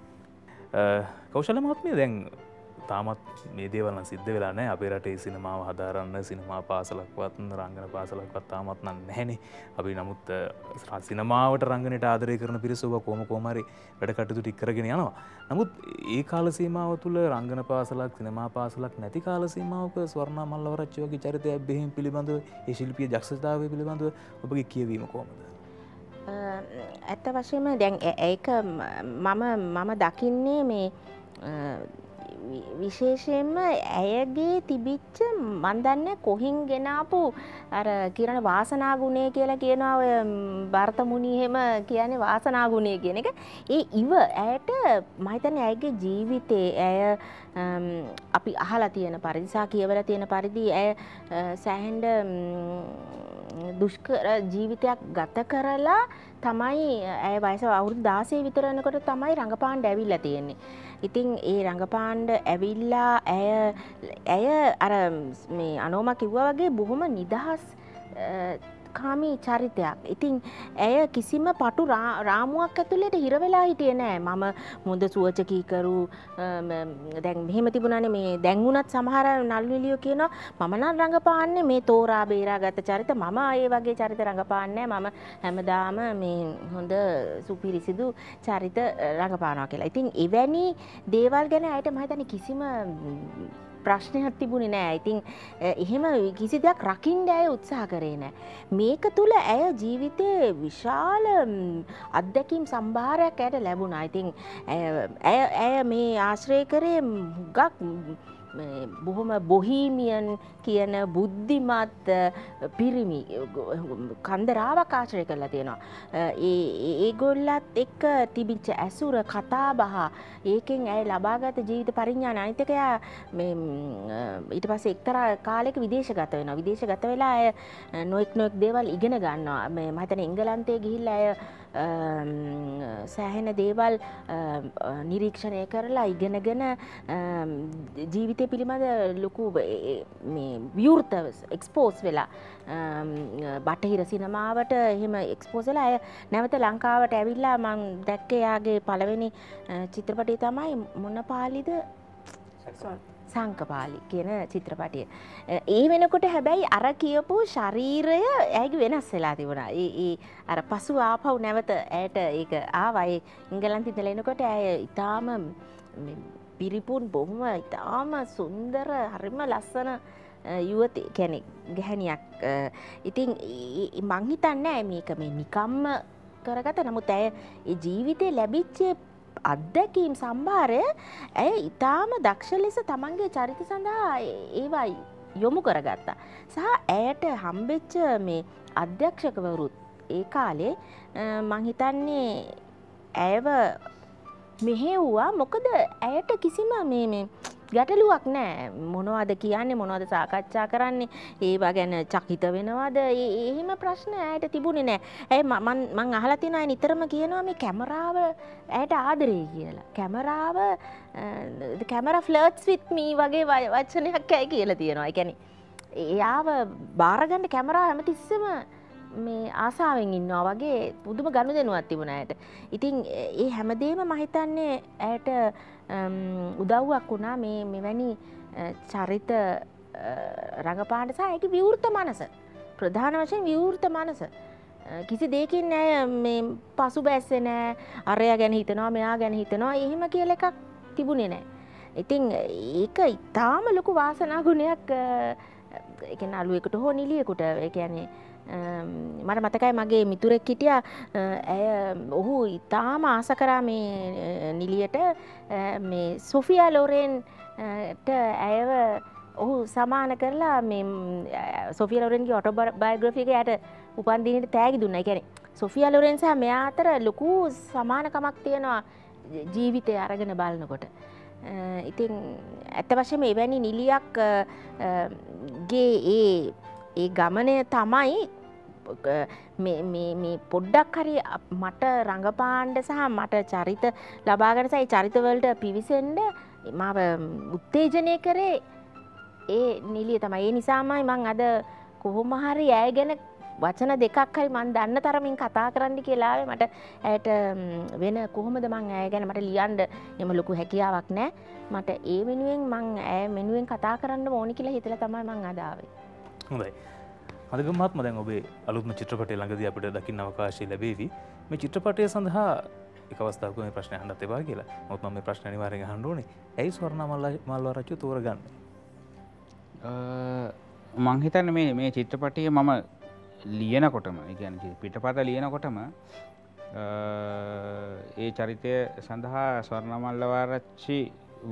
කෞශල මහත්මිය දැන් තාමත් මේ දේවල් සිද්ධ වෙලා නැහැ. අපේ රටේ සිනමාව හදාරන්න සිනමා පාසලක්වත් රංගන පාසලක්වත් තාමත් නැහැනේ. අපි නමුත් සිනමාවට රංගනයට ආදරය කරන පිරිස ඔබ කොහොම හරි වැඩ කටයුතු ටික කරගෙන යනවා. නමුත් ඒ කාල සීමාව තුළ රංගන පාසලක් සිනමා පාසලක් නැති කාල සීමාවක ස්වර්ණා මල්ලවරච්චි වගේ චරිතයක් බෙහෙම පිළිබඳව ඒ ශිල්පීය දක්ෂතාවය පිළිබඳව ඔබගේ කියවීම කොහොමද? ඇත්ත වශයෙන්ම දැන් ඒක මම දකින්නේ මේ විශේෂයෙන්ම ඇයගේ තිබිච්ච මන් දන්නේ කොහින් ගෙනාපු අර කියන වාසනා ගුණය කියලා කියනවා ඔය භාරත මුනි එහෙම කියන්නේ වාසනා ගුණය කියන එක. ඒ ඇයට මම හිතන්නේ ඇයගේ ජීවිතේ ඇය අපි අහලා තියෙන පරිදි සහ කියවලා තියෙන පරිදි ඇය සෑහෙන දුෂ්කර ජීවිතයක් ගත කරලා තමයි ඇය වයස අවුරුදු 16 විතර වෙනකොට තමයි රංගපාන්න ඇවිල්ලා තියෙන්නේ. ඉතින් ඒ රංගපාන්න ඇවිල්ලා ඇය අර මේ අනෝමා කිව්වා වගේ බොහොම නිදහස් කාමී චරිතයක්. ඉතින් ඇය කිසිම පටු රාමුවක් ඇතුළේට හිර වෙලා හිටියේ නෑ. මම මුද සුවචකීකරු දැන් මෙහෙම තිබුණානේ මේ දැන් වුණත් සමහර නළු නිලියෝ කියනවා මම නම් රංගපාන්නේ මේ තෝරා බේරා ගත චරිත. මම ඒ වගේ චරිත රංගපාන්නේ නෑ. මම හැමදාම මේ හොඳ සුපිරිසිදු චරිත රංගපානවා කියලා. ඉතින් එවැනි දේවල් ගැන ඇයට මම හිතන්නේ කිසිම ප්‍රශ්නයක් තිබුණේ නෑ. ඉතින් එහෙම කිසි දෙයක් රකින්න ඇය උත්සාහ කරේ නෑ. මේක තුල ඇය ජීවිතේ විශාල අත්දැකීම් සම්භාරයක් ඇයට ලැබුණා. ඉතින් ඇය මේ ආශ්‍රය කරේ හුඟක් බොහොම බොහීමියන් කියන බුද්ධිමත් පිරිමි කන්දරාවක් ආශ්‍රය කරලා තියෙනවා. ඒගොල්ලත් එක්ක තිබිච්ච ඇසුර කතා බහ ඒකෙන් ඇය ලබාගත් ජීවිත පරිඥාන අනිත් එක මේ ඊට පස්සේ එක්තරා කාලයක විදේශගත වෙනවා. විදේශගත වෙලා ඇය නොඑක් දේවල් ඉගෙන ගන්නවා. මම හිතන්නේ එංගලන්තේ ගිහිල්ලා ඇය සෑහෙන දේවල් නිරීක්ෂණය කරලා ඉගෙනගෙන ජීවිතය පිළිබඳ ලොකු මේ විවෘත එක්ස්පෝස් වෙලා බටහිර සිනමාවට එහෙම එක්ස්පෝස් වෙලා අය නැවත ලංකාවට ඇවිල්ලා මම දැක්කේ යාගේ පළවෙනි චිත්‍රපටය තමයි මොනපාලිද සංකපාලි කියන චිත්‍රපටය. ඒ වෙනකොට හැබැයි අර කියපු ශරීරය ඇයගේ වෙනස් වෙලා තිබුණා. ඒ අර පසු ආපහු නැවත ඇයට ඒක ආවා. ඒ ඉංගලන්තේ ඉඳලා එනකොට ඇය ඊටාම පිරිපුන් බොහොම ඊටාම සුන්දර හරිම ලස්සන යුවති කෙනෙක් ගැහණියක්. ඉතින් මං හිතන්නේ මේක මේ නිකම්ම කරගත. නමුත් ඇය ඒ ජීවිතේ ලැබිච්ච අත්දැකීම් සම්භාරය ඇය ඊටාම දක්ෂ ලෙස තමන්ගේ චරිත සඳහා ඒවා යොමු කරගත්තා. සහ ඇයට හම්බෙච්ච මේ අධ්‍යක්ෂකවරුත් ඒ කාලේ මං හිතන්නේ ඇයව මෙහෙව්වා. මොකද ඇයට කිසිම මේ ගැටලුවක් නෑ. මොනවද කියන්නේ මොනවද සාකච්ඡා කරන්නේ ඒවා ගැන චකිත වෙනවද එහෙම ප්‍රශ්න ඇයට තිබුණේ නෑ. ඇයි මං අහලා තියෙනවා අය නිතරම කියනවා මේ කැමරාව ඇයට ආදරේ කියලා. කැමරා ෆ්ලර්ට්ස් විත් මී වගේ වචනයක් ඇයි කියලා තියෙනවා. ඒ කියන්නේ එයාව බාරගන්න කැමරාව හැමතිස්සෙම මේ ආසාවෙන් ඉන්නවා වගේ පුදුම ගනුදෙනුවක් තිබුණා ඇයට. ඉතින් ඒ හැමදේම මම හිතන්නේ ඇයට උදව්වක් වුණා මේ මෙවැනි චරිත රඟපාන්න සහ ඒකේ විවෘත මනස. ප්‍රධාන වශයෙන් විවෘත මනස. කිසි දෙයකින් ඇය මේ පසුබැස්සේ නෑ. අරයා ගැන හිතනවා මෙයා ගැන හිතනවා එහෙම කියලා එකක් තිබුණේ නෑ. ඉතින් ඒක ඊටාම ලොකු වාසනා ගුණයක් ඒ කියන්නේ අලුවෙකුට හෝ නිලියෙකුට. ඒ කියන්නේ මට මතකයි මගේ මිතුරෙක් හිටියා. ඔහු ඉතාම ආස කරා මේ නිලියට මේ සොෆියා ලොරෙන්ට ඇයව ඔහු සමාන කරලා මේ සොෆියා ලොරෙන්ගේ ඔටෝබයෝග්‍රැෆි එක යට උපන්දිනේට තෑගි දුන්නා. ඒ කියන්නේ සොෆියා ලොරෙන් සහ මෙයා අතර ලොකු සමානකමක් තියෙනවා ජීවිතය අරගෙන බලනකොට. ඉතින් ඇත්ත වශයෙන්ම එවැනි නිලියක් ගේ ඒ ගමනය තමයි මේ පොඩ්ඩක් හරි මට රඟපාන්න සහ මට චරිත ලබාගන්න සහ ඒ චරිතවලට පිවිසෙන්න මාව උත්තේජනය කරේ ඒ නිලිය තමයි. ඒ නිසාමයි මං අද කොහොම හරි ඇය ගැන වචන දෙකක් හරි මන් දන්න තරමින් කතා කරන්න කියලා ආවේ. මට ඇයට වෙන කොහොමද මං ඇය ගැන මට ලියන්න එම ලොකු හැකියාවක් නැහැ. මට ඒ වෙනුවෙන් මං ඇය වෙනුවෙන් කතා කරන්න ඕනි කියලා හිතලා තමයි මං අද ආවේ. හොඳයි. අදගම මහත්මයා දැන් ඔබේ අලුත්ම චිත්‍රපටය ළඟදී අපිට දකින්න අවකාශය ලැබේවි. මේ චිත්‍රපටය සඳහා එක අවස්ථාවක මේ ප්‍රශ්න අහන්නත් එපා කියලා. මොකද මම මේ ප්‍රශ්න අනිවාර්යෙන් අහන්න ඕනේ. ඇයි ස්වර්ණා මල්වරච්චි තෝරගන්නේ? මං හිතන්නේ මේ චිත්‍රපටිය මම ලියනකොටම ඒ කියන්නේ පිටපත ලියනකොටම ඒ චරිතය සඳහා ස්වර්ණා මල්වරච්චිව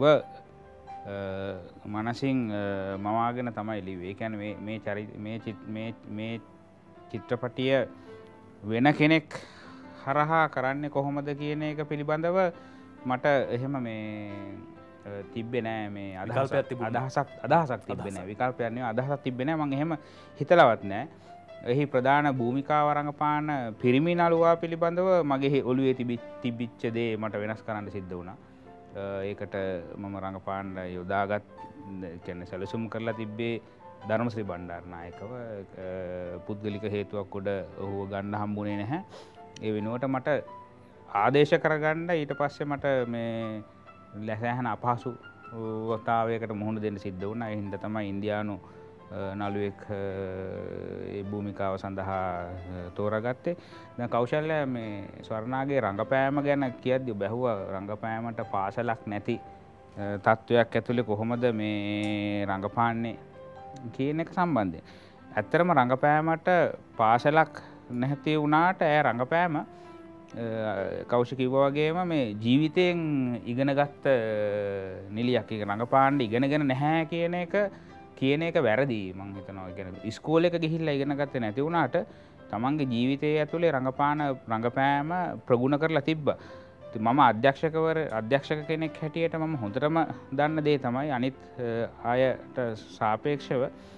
මනසින් මවාගෙන තමයි ලිව්වේ. ඒ කියන්නේ මේ චිත්‍රපටිය වෙන කෙනෙක් හරහා කරන්නේ කොහොමද කියන එක පිළිබඳව මට එහෙම මේ තිබ්බේ නෑ. මේ අදහසක් තිබ්බේ නෑ. විකල්පයක් නෙවෙයි අදහසක් තිබ්බේ නෑ. මම එහෙම හිතලවත් නෑ. එහි ප්‍රධාන භූමිකාව රඟපාන පිරිමි නළුවා පිළිබඳව මගේ ඔළුවේ තිබිච්ච දේ මට වෙනස් කරන්න සිද්ධ වුණා. ඒකට මම රඟපාන්න යොදාගත් කියන්නේ සැලසුම් කරලා තිබ්බේ ධර්මශ්‍රී බණ්ඩාරනායකව. පුද්ගලික හේතුවක් උඩ ඔහුව ගන්න හම්බුනේ නැහැ. ඒ වෙනුවට මට ආදේශ කරගන්න ඊට පස්සේ මට මේ ලැසෑහන අපහසුතාවයකට මුහුණ දෙන්න සිද්ධ වුණා. ඒ හින්දා තමයි ඉන්දියානු නළුවෙක් ඒ භූමිකාව සඳහා තෝරාගත්තේ. දැන් කෞශල්‍ය මේ ස්වර්ණාගේ රංගපෑම ගැන කියද්දි ඔබ ඇහුවා රංගපෑමට පාසලක් නැති තත්වයක් ඇතුලේ කොහොමද මේ රංගපාන්නේ කියන එක සම්බන්ධයෙන්. ඇත්තරම රංගපෑමට පාසලක් නැති වුණාට ඇය රංගපෑම කෞශ කිව්වා වගේම මේ ජීවිතයෙන් ඉගෙනගත්ත නිලියක්. ඒක රංගපාන්න ඉගෙනගෙන නැහැ කියන එක වැරදි මං හිතනවා. ඒ කියන්නේ ඉස්කෝලේක ගිහිල්ලා ඉගෙන ගත්තේ නැති වුණාට තමන්ගේ ජීවිතයේ ඇතුලේ රංගපෑම ප්‍රගුණ කරලා තිබ්බා. මම අධ්‍යක්ෂක කෙනෙක් හැටියට මම හොඳටම දන්න දේ තමයි අනිත් අයට සාපේක්ෂව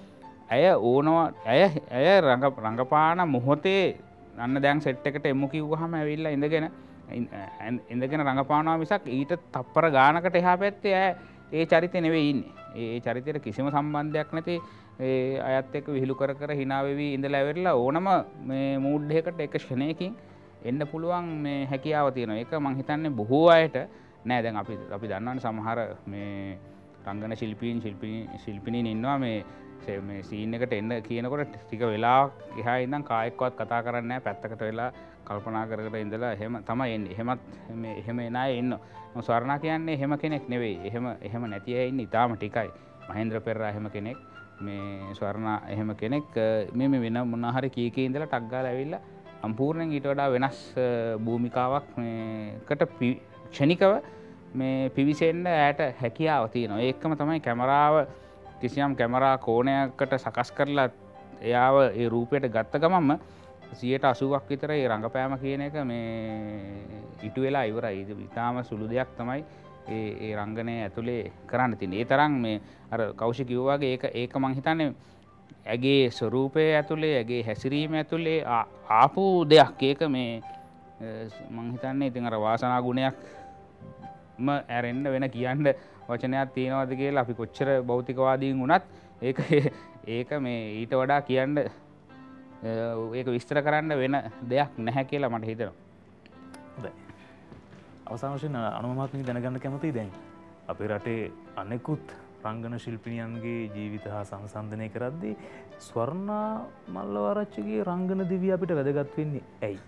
ඇය රංගපාන මොහොතේ අන්න දැන් සෙට් එකට එමු කිව්වහම ඇවිල්ලා ඉඳගෙන රංගපානවා මිසක් ඊට තප්පර ගානකට එහා පැත්තේ ඇය ඒ චරිතේ නෙවෙයි ඉන්නේ. ඒ චරිතයට කිසිම සම්බන්ධයක් නැති ඒ අයත් එක්ක විහිළු කර hina වෙවි ඉඳලා ඇවිල්ලා ඕනම මේ මූඩ් එකකට එක ක්ෂණයකින් එන්න පුළුවන් මේ හැකියාව තියෙනවා. ඒක මං හිතන්නේ බොහෝ අයට නෑ. දැන් අපි දන්නවනේ සමහර මේ රංගන ශිල්පිනීන් ඉන්නවා මේ සීන් එකට එන්න කියනකොට ටික වෙලාවක් එහා ඉඳන් කායෙක්වත් කතා කරන්නේ නැහැ. පැත්තකට වෙලා කල්පනා කර කර ඉඳලා එහෙම තමයි එන්නේ. එහෙම එන අය ඉන්නවා. ස්වර්ණා කියන්නේ එහෙම කෙනෙක් නෙවෙයි. එහෙම නැති අය ඉන්නේ ඊටාම ටිකයි. මහේන්ද්‍ර පෙරේරා එහෙම කෙනෙක්. මේ ස්වර්ණා එහෙම කෙනෙක්. මේ වෙන මොනවා හරි කීකේ ඉඳලා ටක් ගාලා ඇවිල්ලා සම්පූර්ණයෙන් ඊට වඩා වෙනස් භූමිකාවක් මේකට ක්ෂණිකව මේ පිවිසෙන්න ඇයට හැකියාව තියෙනවා. ඒකම තමයි කැමරාව කිසියම් කැමරා කෝණයකට සකස් කරලා එයාව ඒ රූපයට ගත්ත ගමන්ම 80%ක් විතර ඒ රංගපෑම කියන එක මේ ඉටු වෙලා ඉවරයි. ඉතාලම සුළු දෙයක් තමයි ඒ රංගනයේ ඇතුලේ කරන්න තියෙන්නේ. ඒ තරම් මේ අර කෞශික කිව්වා වගේ ඒක මං හිතන්නේ ඇගේ ස්වරූපයේ ඇතුලේ ඇගේ හැසිරීම ඇතුලේ ආපු දෙයක්. ඒක මේ මං හිතන්නේ ඉතින් අර වාසනා ගුණයක්ම ඇරෙන්න වෙන කියන්න වචනයක් තියෙනවද කියලා අපි කොච්චර භෞතිකවාදීන් වුණත් ඒක මේ ඊට වඩා කියන්න ඒක විස්තර කරන්න වෙන දෙයක් නැහැ කියලා මට හිතෙනවා. හොඳයි. අවසාන වශයෙන් අනුම මහත්මිය දැනගන්න කැමතියි දැන් අපේ රටේ අනෙකුත් රංගන ශිල්පිනියන්ගේ ජීවිත හා සංසන්දනය කරද්දී ස්වර්ණා මල්ලවරච්චිගේ රංගන දිවිය අපිට වැදගත් වෙන්නේ ඇයි?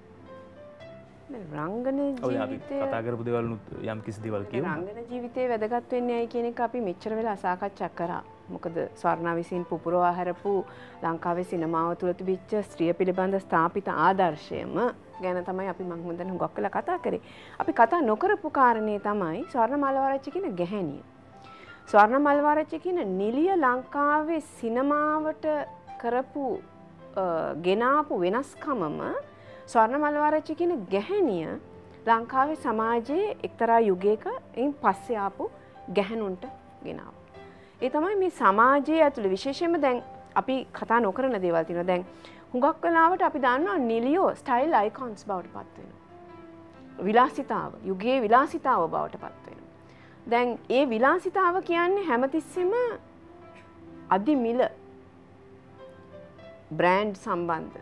රංගන ජීවිතය කතා කරපු දේවල් යම් කිසි දේවල් කියමු. රංගන ජීවිතේ වැදගත් වෙන්නේ ඇයි කියන එක අපි මෙච්චර වෙලා සාකච්ඡා කරා. මොකද ස්වර්ණා විසින් පුපුරවා හැරපු ලංකාවේ සිනමාව තුළ තිබිච්ච ස්ත්‍රිය පිළිබඳ ස්ථාපිත ආදර්ශයම ගැන තමයි අපි මං හොඳට හුඟක් වෙලා කතා කරේ. අපි කතා නොකරපු කාරණේ තමයි ස්වර්ණ මල්වරච්චි කියන ගැහැණිය. ස්වර්ණ මල්වරච්චි කියන නිලිය ලංකාවේ සිනමාවට කරපු ගෙනාපු වෙනස්කමම ස්වර්ණ මල්වරච්චි කියන ගැහැණිය ලංකාවේ සමාජයේ එක්තරා යුගයක පස්සේ ආපු ගැහැණුන්ට ගෙනාවා. ඒ තමයි මේ සමාජයේ ඇතුළේ විශේෂයෙන්ම දැන් අපි කතා නොකරන දේවල් තියෙනවා. දැන් හුඟක් වෙලාවට අපි දන්නවා නිලියෝ ස්ටයිල් අයිකොන්ස් බවට පත් වෙනවා. විලාසිතාව, යුගයේ විලාසිතාව බවට පත් වෙනවා. දැන් ඒ විලාසිතාව කියන්නේ හැමතිස්සෙම අධිමිල බ්‍රෑන්ඩ් සම්බන්ධ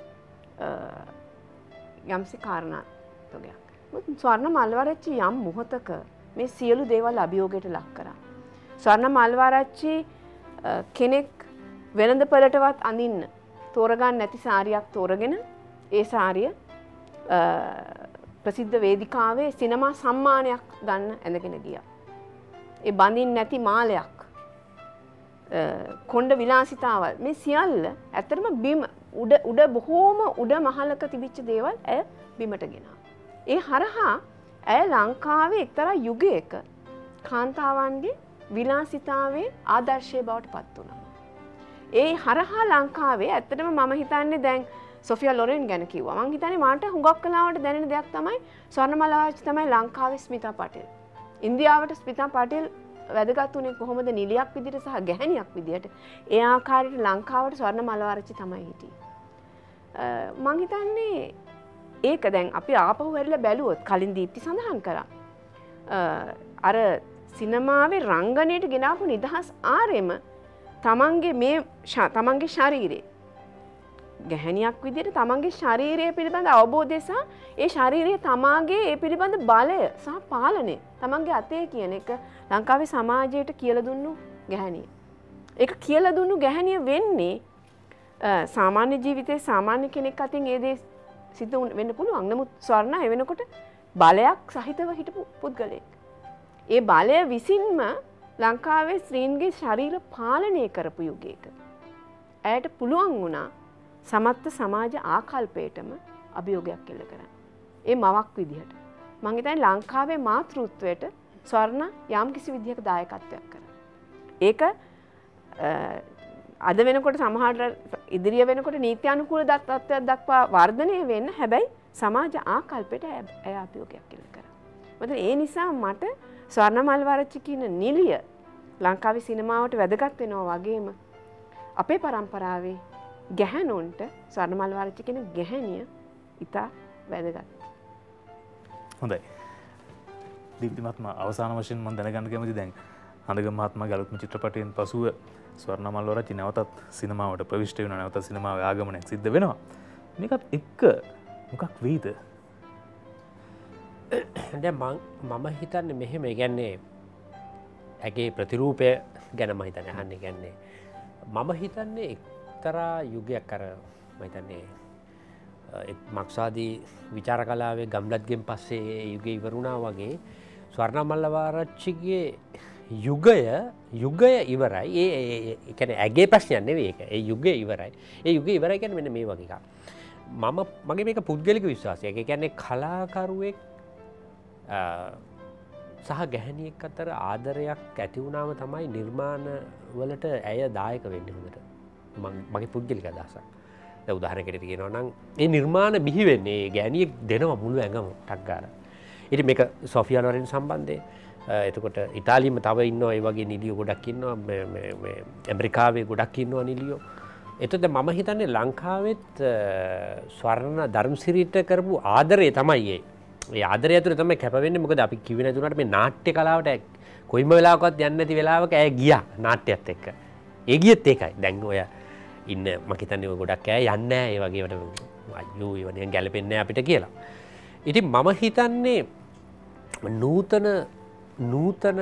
යම්සි කාරණා තොගයක්. ස්වර්ණ මල්වරච්චි යම් මොහොතක මේ සියලු දේවල් අභියෝගයට ලක් කරා. ස්වර්ණ මල්වරච්චි කෙනෙක් වෙළඳපළටවත් අඳින්න තෝරගන්න නැති සාරියක් තෝරගෙන ඒ සාරිය ප්‍රසිද්ධ වේදිකාවේ සිනමා සම්මානයක් ගන්න ඇඳගෙන ගියා. ඒ බඳින්න නැති මාලයක්, කොණ්ඩ විලාසිතාවල් මේ සියල්ල ඇත්තටම බිම උඩ බොහෝම උඩ මහලක තිබිච්ච දේවල් ඇය බිමට ගෙනාවා. ඒ හරහා ඇය ලංකාවේ එක්තරා යුගයක කාන්තාවන්ගේ විලාසිතාවේ ආදර්ශය බවට පත් වුණා. ඒ හරහා ලංකාවේ ඇත්තටම මම හිතන්නේ දැන් සොෆියා ලොරෙන් ගැන කිව්වා. මම හිතන්නේ මාට හුඟක් කලාවට දැනෙන දෙයක් තමයි ස්වර්ණ මල්වරච්චි තමයි ලංකාවේ ස්මිතා පටේල්. ඉන්දියාවට ස්මිතා පටේල් වැදගත් උනේ කොහොමද නිලියක් විදිහට සහ ගැහණියක් විදිහට. ඒ ආකාරයට ලංකාවට ස්වර්ණ මල්වරච්චි තමයි හිටියේ. මම හිතන්නේ ඒක දැන් අපි ආපහු හැරිලා බැලුවොත් කලින් දීප්ති සඳහන් කරා. අර සිනමාවේ රංගනයට ගෙනාපු නිදහස් ආරෙම තමන්ගේ ශරීරේ ගැහණියක් විදිහට තමන්ගේ ශරීරය පිළිබඳ අවබෝධය සහ ඒ ශරීරය තමාගේ ඒ පිළිබඳ බලය සහ පාලනය තමන්ගේ අතේ කියන එක ලංකාවේ සමාජයට කියලා දුන්නු ගැහණිය. ඒක කියලා දුන්නු ගැහණිය වෙන්නේ සාමාන්‍ය ජීවිතයේ සාමාන්‍ය කෙනෙක් අතින් ඒ දේ සිද්ධ වෙන්න පුළුවන්. නමුත් ස්වර්ණ ඒ වෙනකොට බලයක් සහිතව හිටපු පුද්ගලයෙක්. ඒ බලය විසින්ම ලංකාවේ ස්ත්‍රීන්ගේ ශරීර පාලනය කරපු යුගයක ඇයට පුළුවන් වුණා සමත්ත සමාජ ආකල්පයටම අභියෝගයක් එල්ල කරන්න. ඒ මවක් විදිහට. මං හිතන්නේ ලංකාවේ මාතෘත්වයට ස්වර්ණ යම් කිසි විදිහක දායකත්වයක් කරා. ඒක අද වෙනකොට සමහරට ඉදිරිය වෙනකොට නීත්‍යානුකූල තත්ත්වයක් දක්වා වර්ධනය වෙන්න හැබැයි සමාජ ආකල්පයට ඇය අභියෝගයක් එල්ල කරා. මොකද ඒ නිසා මට ස්වර්ණ මල්වරච්චි කියන නිලිය ලංකාවේ සිනමාවට වැදගත් වෙනවා වගේම අපේ පරම්පරාවේ ගැහැණුන්ට ස්වර්ණ මල්වරච්චි කියන ගැහැණිය ඉතා වැදගත්. හොඳයි. දීප්ති මහත්මයා අවසාන වශයෙන් මම දැනගන්න කැමතියි දැන් හඳගම මහත්මයාගේ අලුත්ම චිත්‍රපටයෙන් පසුව ස්වර්ණ මල්වරච්චි නැවතත් සිනමාවට ප්‍රවිෂ්ඨ වෙනවා. නැවතත් සිනමාවේ ආගමනයක් සිද්ධ වෙනවා. මේකත් එක්ක මොකක් වෙයිද? දැන් මම හිතන්නේ මෙහෙම. ඒ කියන්නේ ඇගේ ප්‍රතිරූපය ගැන මම හිතන්නේ අහන්නේ. කියන්නේ මම හිතන්නේ එක්තරා යුගයක් අර මම හිතන්නේ මක්සාදී විචාර කලාවේ ගම්ලත්ගෙන් පස්සේ ඒ යුගය ඉවරුණා වගේ ස්වර්ණ මල්වරච්චිගේ යුගය ඉවරයි. ඒ කියන්නේ ඇගේ ප්‍රශ්නයක් නෙවෙයි ඒක. ඒ යුගය ඉවරයි. ඒ යුගය ඉවරයි කියන්නේ මෙන්න මේ වගේ එකක්. මගේ මේක පුද්ගලික විශ්වාසයක්. ඒ කියන්නේ කලාකරුවෙක් සහ ගැහැණියෙක් අතර ආදරයක් ඇති වුණාම තමයි නිර්මාණ වලට ඇය දායක වෙන්නේ හොඳට. මගේ පුද්ගලික අදහසක්. දැන් උදාහරණයකට කියනවා නම් ඒ නිර්මාණ බිහි වෙන්නේ ගැහැණියෙක් දෙනවා මුළු ඇඟම ටක් ගාලා. ඉතින් මේක සොෆියා ලොරෙන් සම්බන්ධයෙන් එතකොට ඉතාලියම තව ඉන්නවා ඒ වගේ නිලියෝ ගොඩක් ඉන්නවා. මේ ඇමරිකාවේ ගොඩක් ඉන්නවා නිලියෝ. එතකොට මම හිතන්නේ ලංකාවෙත් ස්වර්ණ ධර්මසිරිට කරපු ආදරය තමයි ඒ ආදරය ඇතුළේ තමයි කැප වෙන්නේ. මොකද අපි කිව්වේ නැතුණාට මේ නාට්‍ය කලාවට කොයිම වෙලාවකවත් යන්නේ නැති වෙලාවක ඇය ගියා නාට්‍යයත් එක්ක. ඒ ගියෙත් ඒකයි. දැන් ඔය ඉන්න මම හිතන්නේ ඔය ගොඩක් ඇය යන්නේ නැහැ ඒ වගේ වට අයියෝ ඒ වගේ ගැලපෙන්නේ නැහැ අපිට කියලා. ඉතින් මම හිතන්නේ නූතන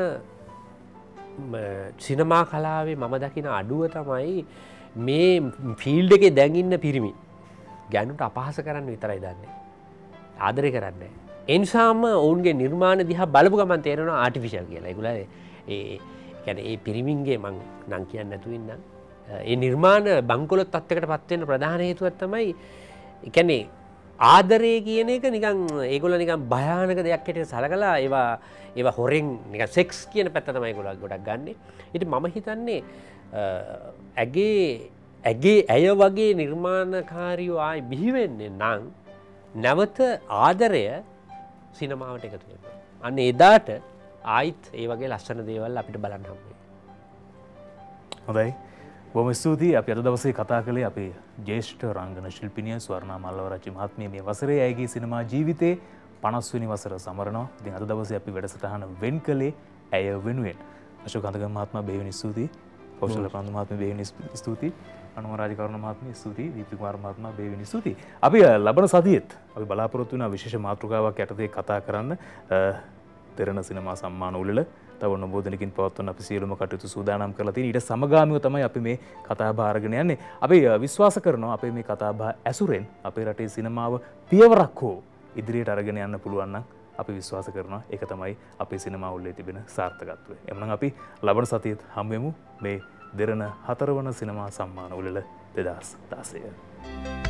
සිනමා කලාවේ මම දකින අඩුව තමයි මේ ෆීල්ඩ් එකේ දැන් ඉන්න පිරිමි ගැනුට අපහාස කරන්න විතරයි දන්නේ. ආදරය කරන්නේ නැහැ. ඒ නිසාම ඔවුන්ගේ නිර්මාණ දිහා බලපු ගමන් තේරෙනවා ආටිෆිෂල් කියලා. ඒගොල්ලෝ ඒ කියන්නේ ඒ පිරිමින්ගේ මං නම් කියන්නේ නැතුව ඉන්නම්. ඒ නිර්මාණ බංකොලොත් තත්යකටපත් වෙන්න ප්‍රධාන හේතුවක් තමයි ඒ කියන්නේ ආදරය කියන එක නිකන් ඒගොල්ලෝ නිකන් භයානක දෙයක් හැටියට සලකලා ඒවා හොරෙන් නිකන් සෙක්ස් කියන පැත්ත තමයි ඒගොල්ලෝ ගොඩක් ගන්නෙ. ඉතින් මම හිතන්නේ ඇය වගේ නිර්මාණකාරියෝ ආයි බිහි වෙන්නේ නම් නැවත ආදරය සිනමාවට එකතු වෙනවා. අන්න එදාට ආයිත් ඒ වගේ ලස්සන දේවල් අපිට බලන්න හම්බෙයි. හොඳයි. බොහොම ස්තුතියි. අපි අද දවසේ කතා කළේ අපේ ජ්‍යෙෂ්ඨ රංගන ශිල්පිනිය ස්වර්ණා මල්ලවරච්චි මහත්මිය මේ වසරේ ඇයගේ සිනමා ජීවිතේ 50 වෙනි වසර සමරනවා. ඉතින් අද දවසේ අපි වැඩසටහන වෙන් කළේ ඇය වෙනුවෙන්. අශෝක අන්තගම මහත්මයා බෙහෙවින් ස්තුතියි. කෞශල ප්‍රාන්දු මහත්මයා බෙහෙවින් ස්තුතියි. අනුම රාජකරුණ මහත්මිය ස්තුතියි. දීප්ති කුමාර මහත්මයා බෙහෙවින් ස්තුතියි. අපි ලබන සතියේත් අපි බලාපොරොත්තු වෙන විශේෂ මාතෘකාවක් යටතේ කතා කරන්න දෙරණ සිනමා සම්මාන උළෙල තව නොබෝධනකින් පවත්වන අපි සියලුම කටයුතු සූදානම් කරලා තියෙන. ඊට සමගාමීව තමයි අපි මේ කතාබහ අරගෙන යන්නේ. අපි විශ්වාස කරනවා අපේ මේ කතාබහ ඇසුරෙන් අපේ රටේ සිනමාව පියවරක් හෝ ඉදිරියට අරගෙන යන්න පුළුවන් නම් අපි විශ්වාස කරනවා ඒක තමයි අපේ සිනමා උළෙලේ තිබෙන සාර්ථකත්වය. එhmenan අපි ලබන සතියේත් හමු වෙමු මේ දෙරණ 4 වන සිනමා සම්මාන උළෙල 2016.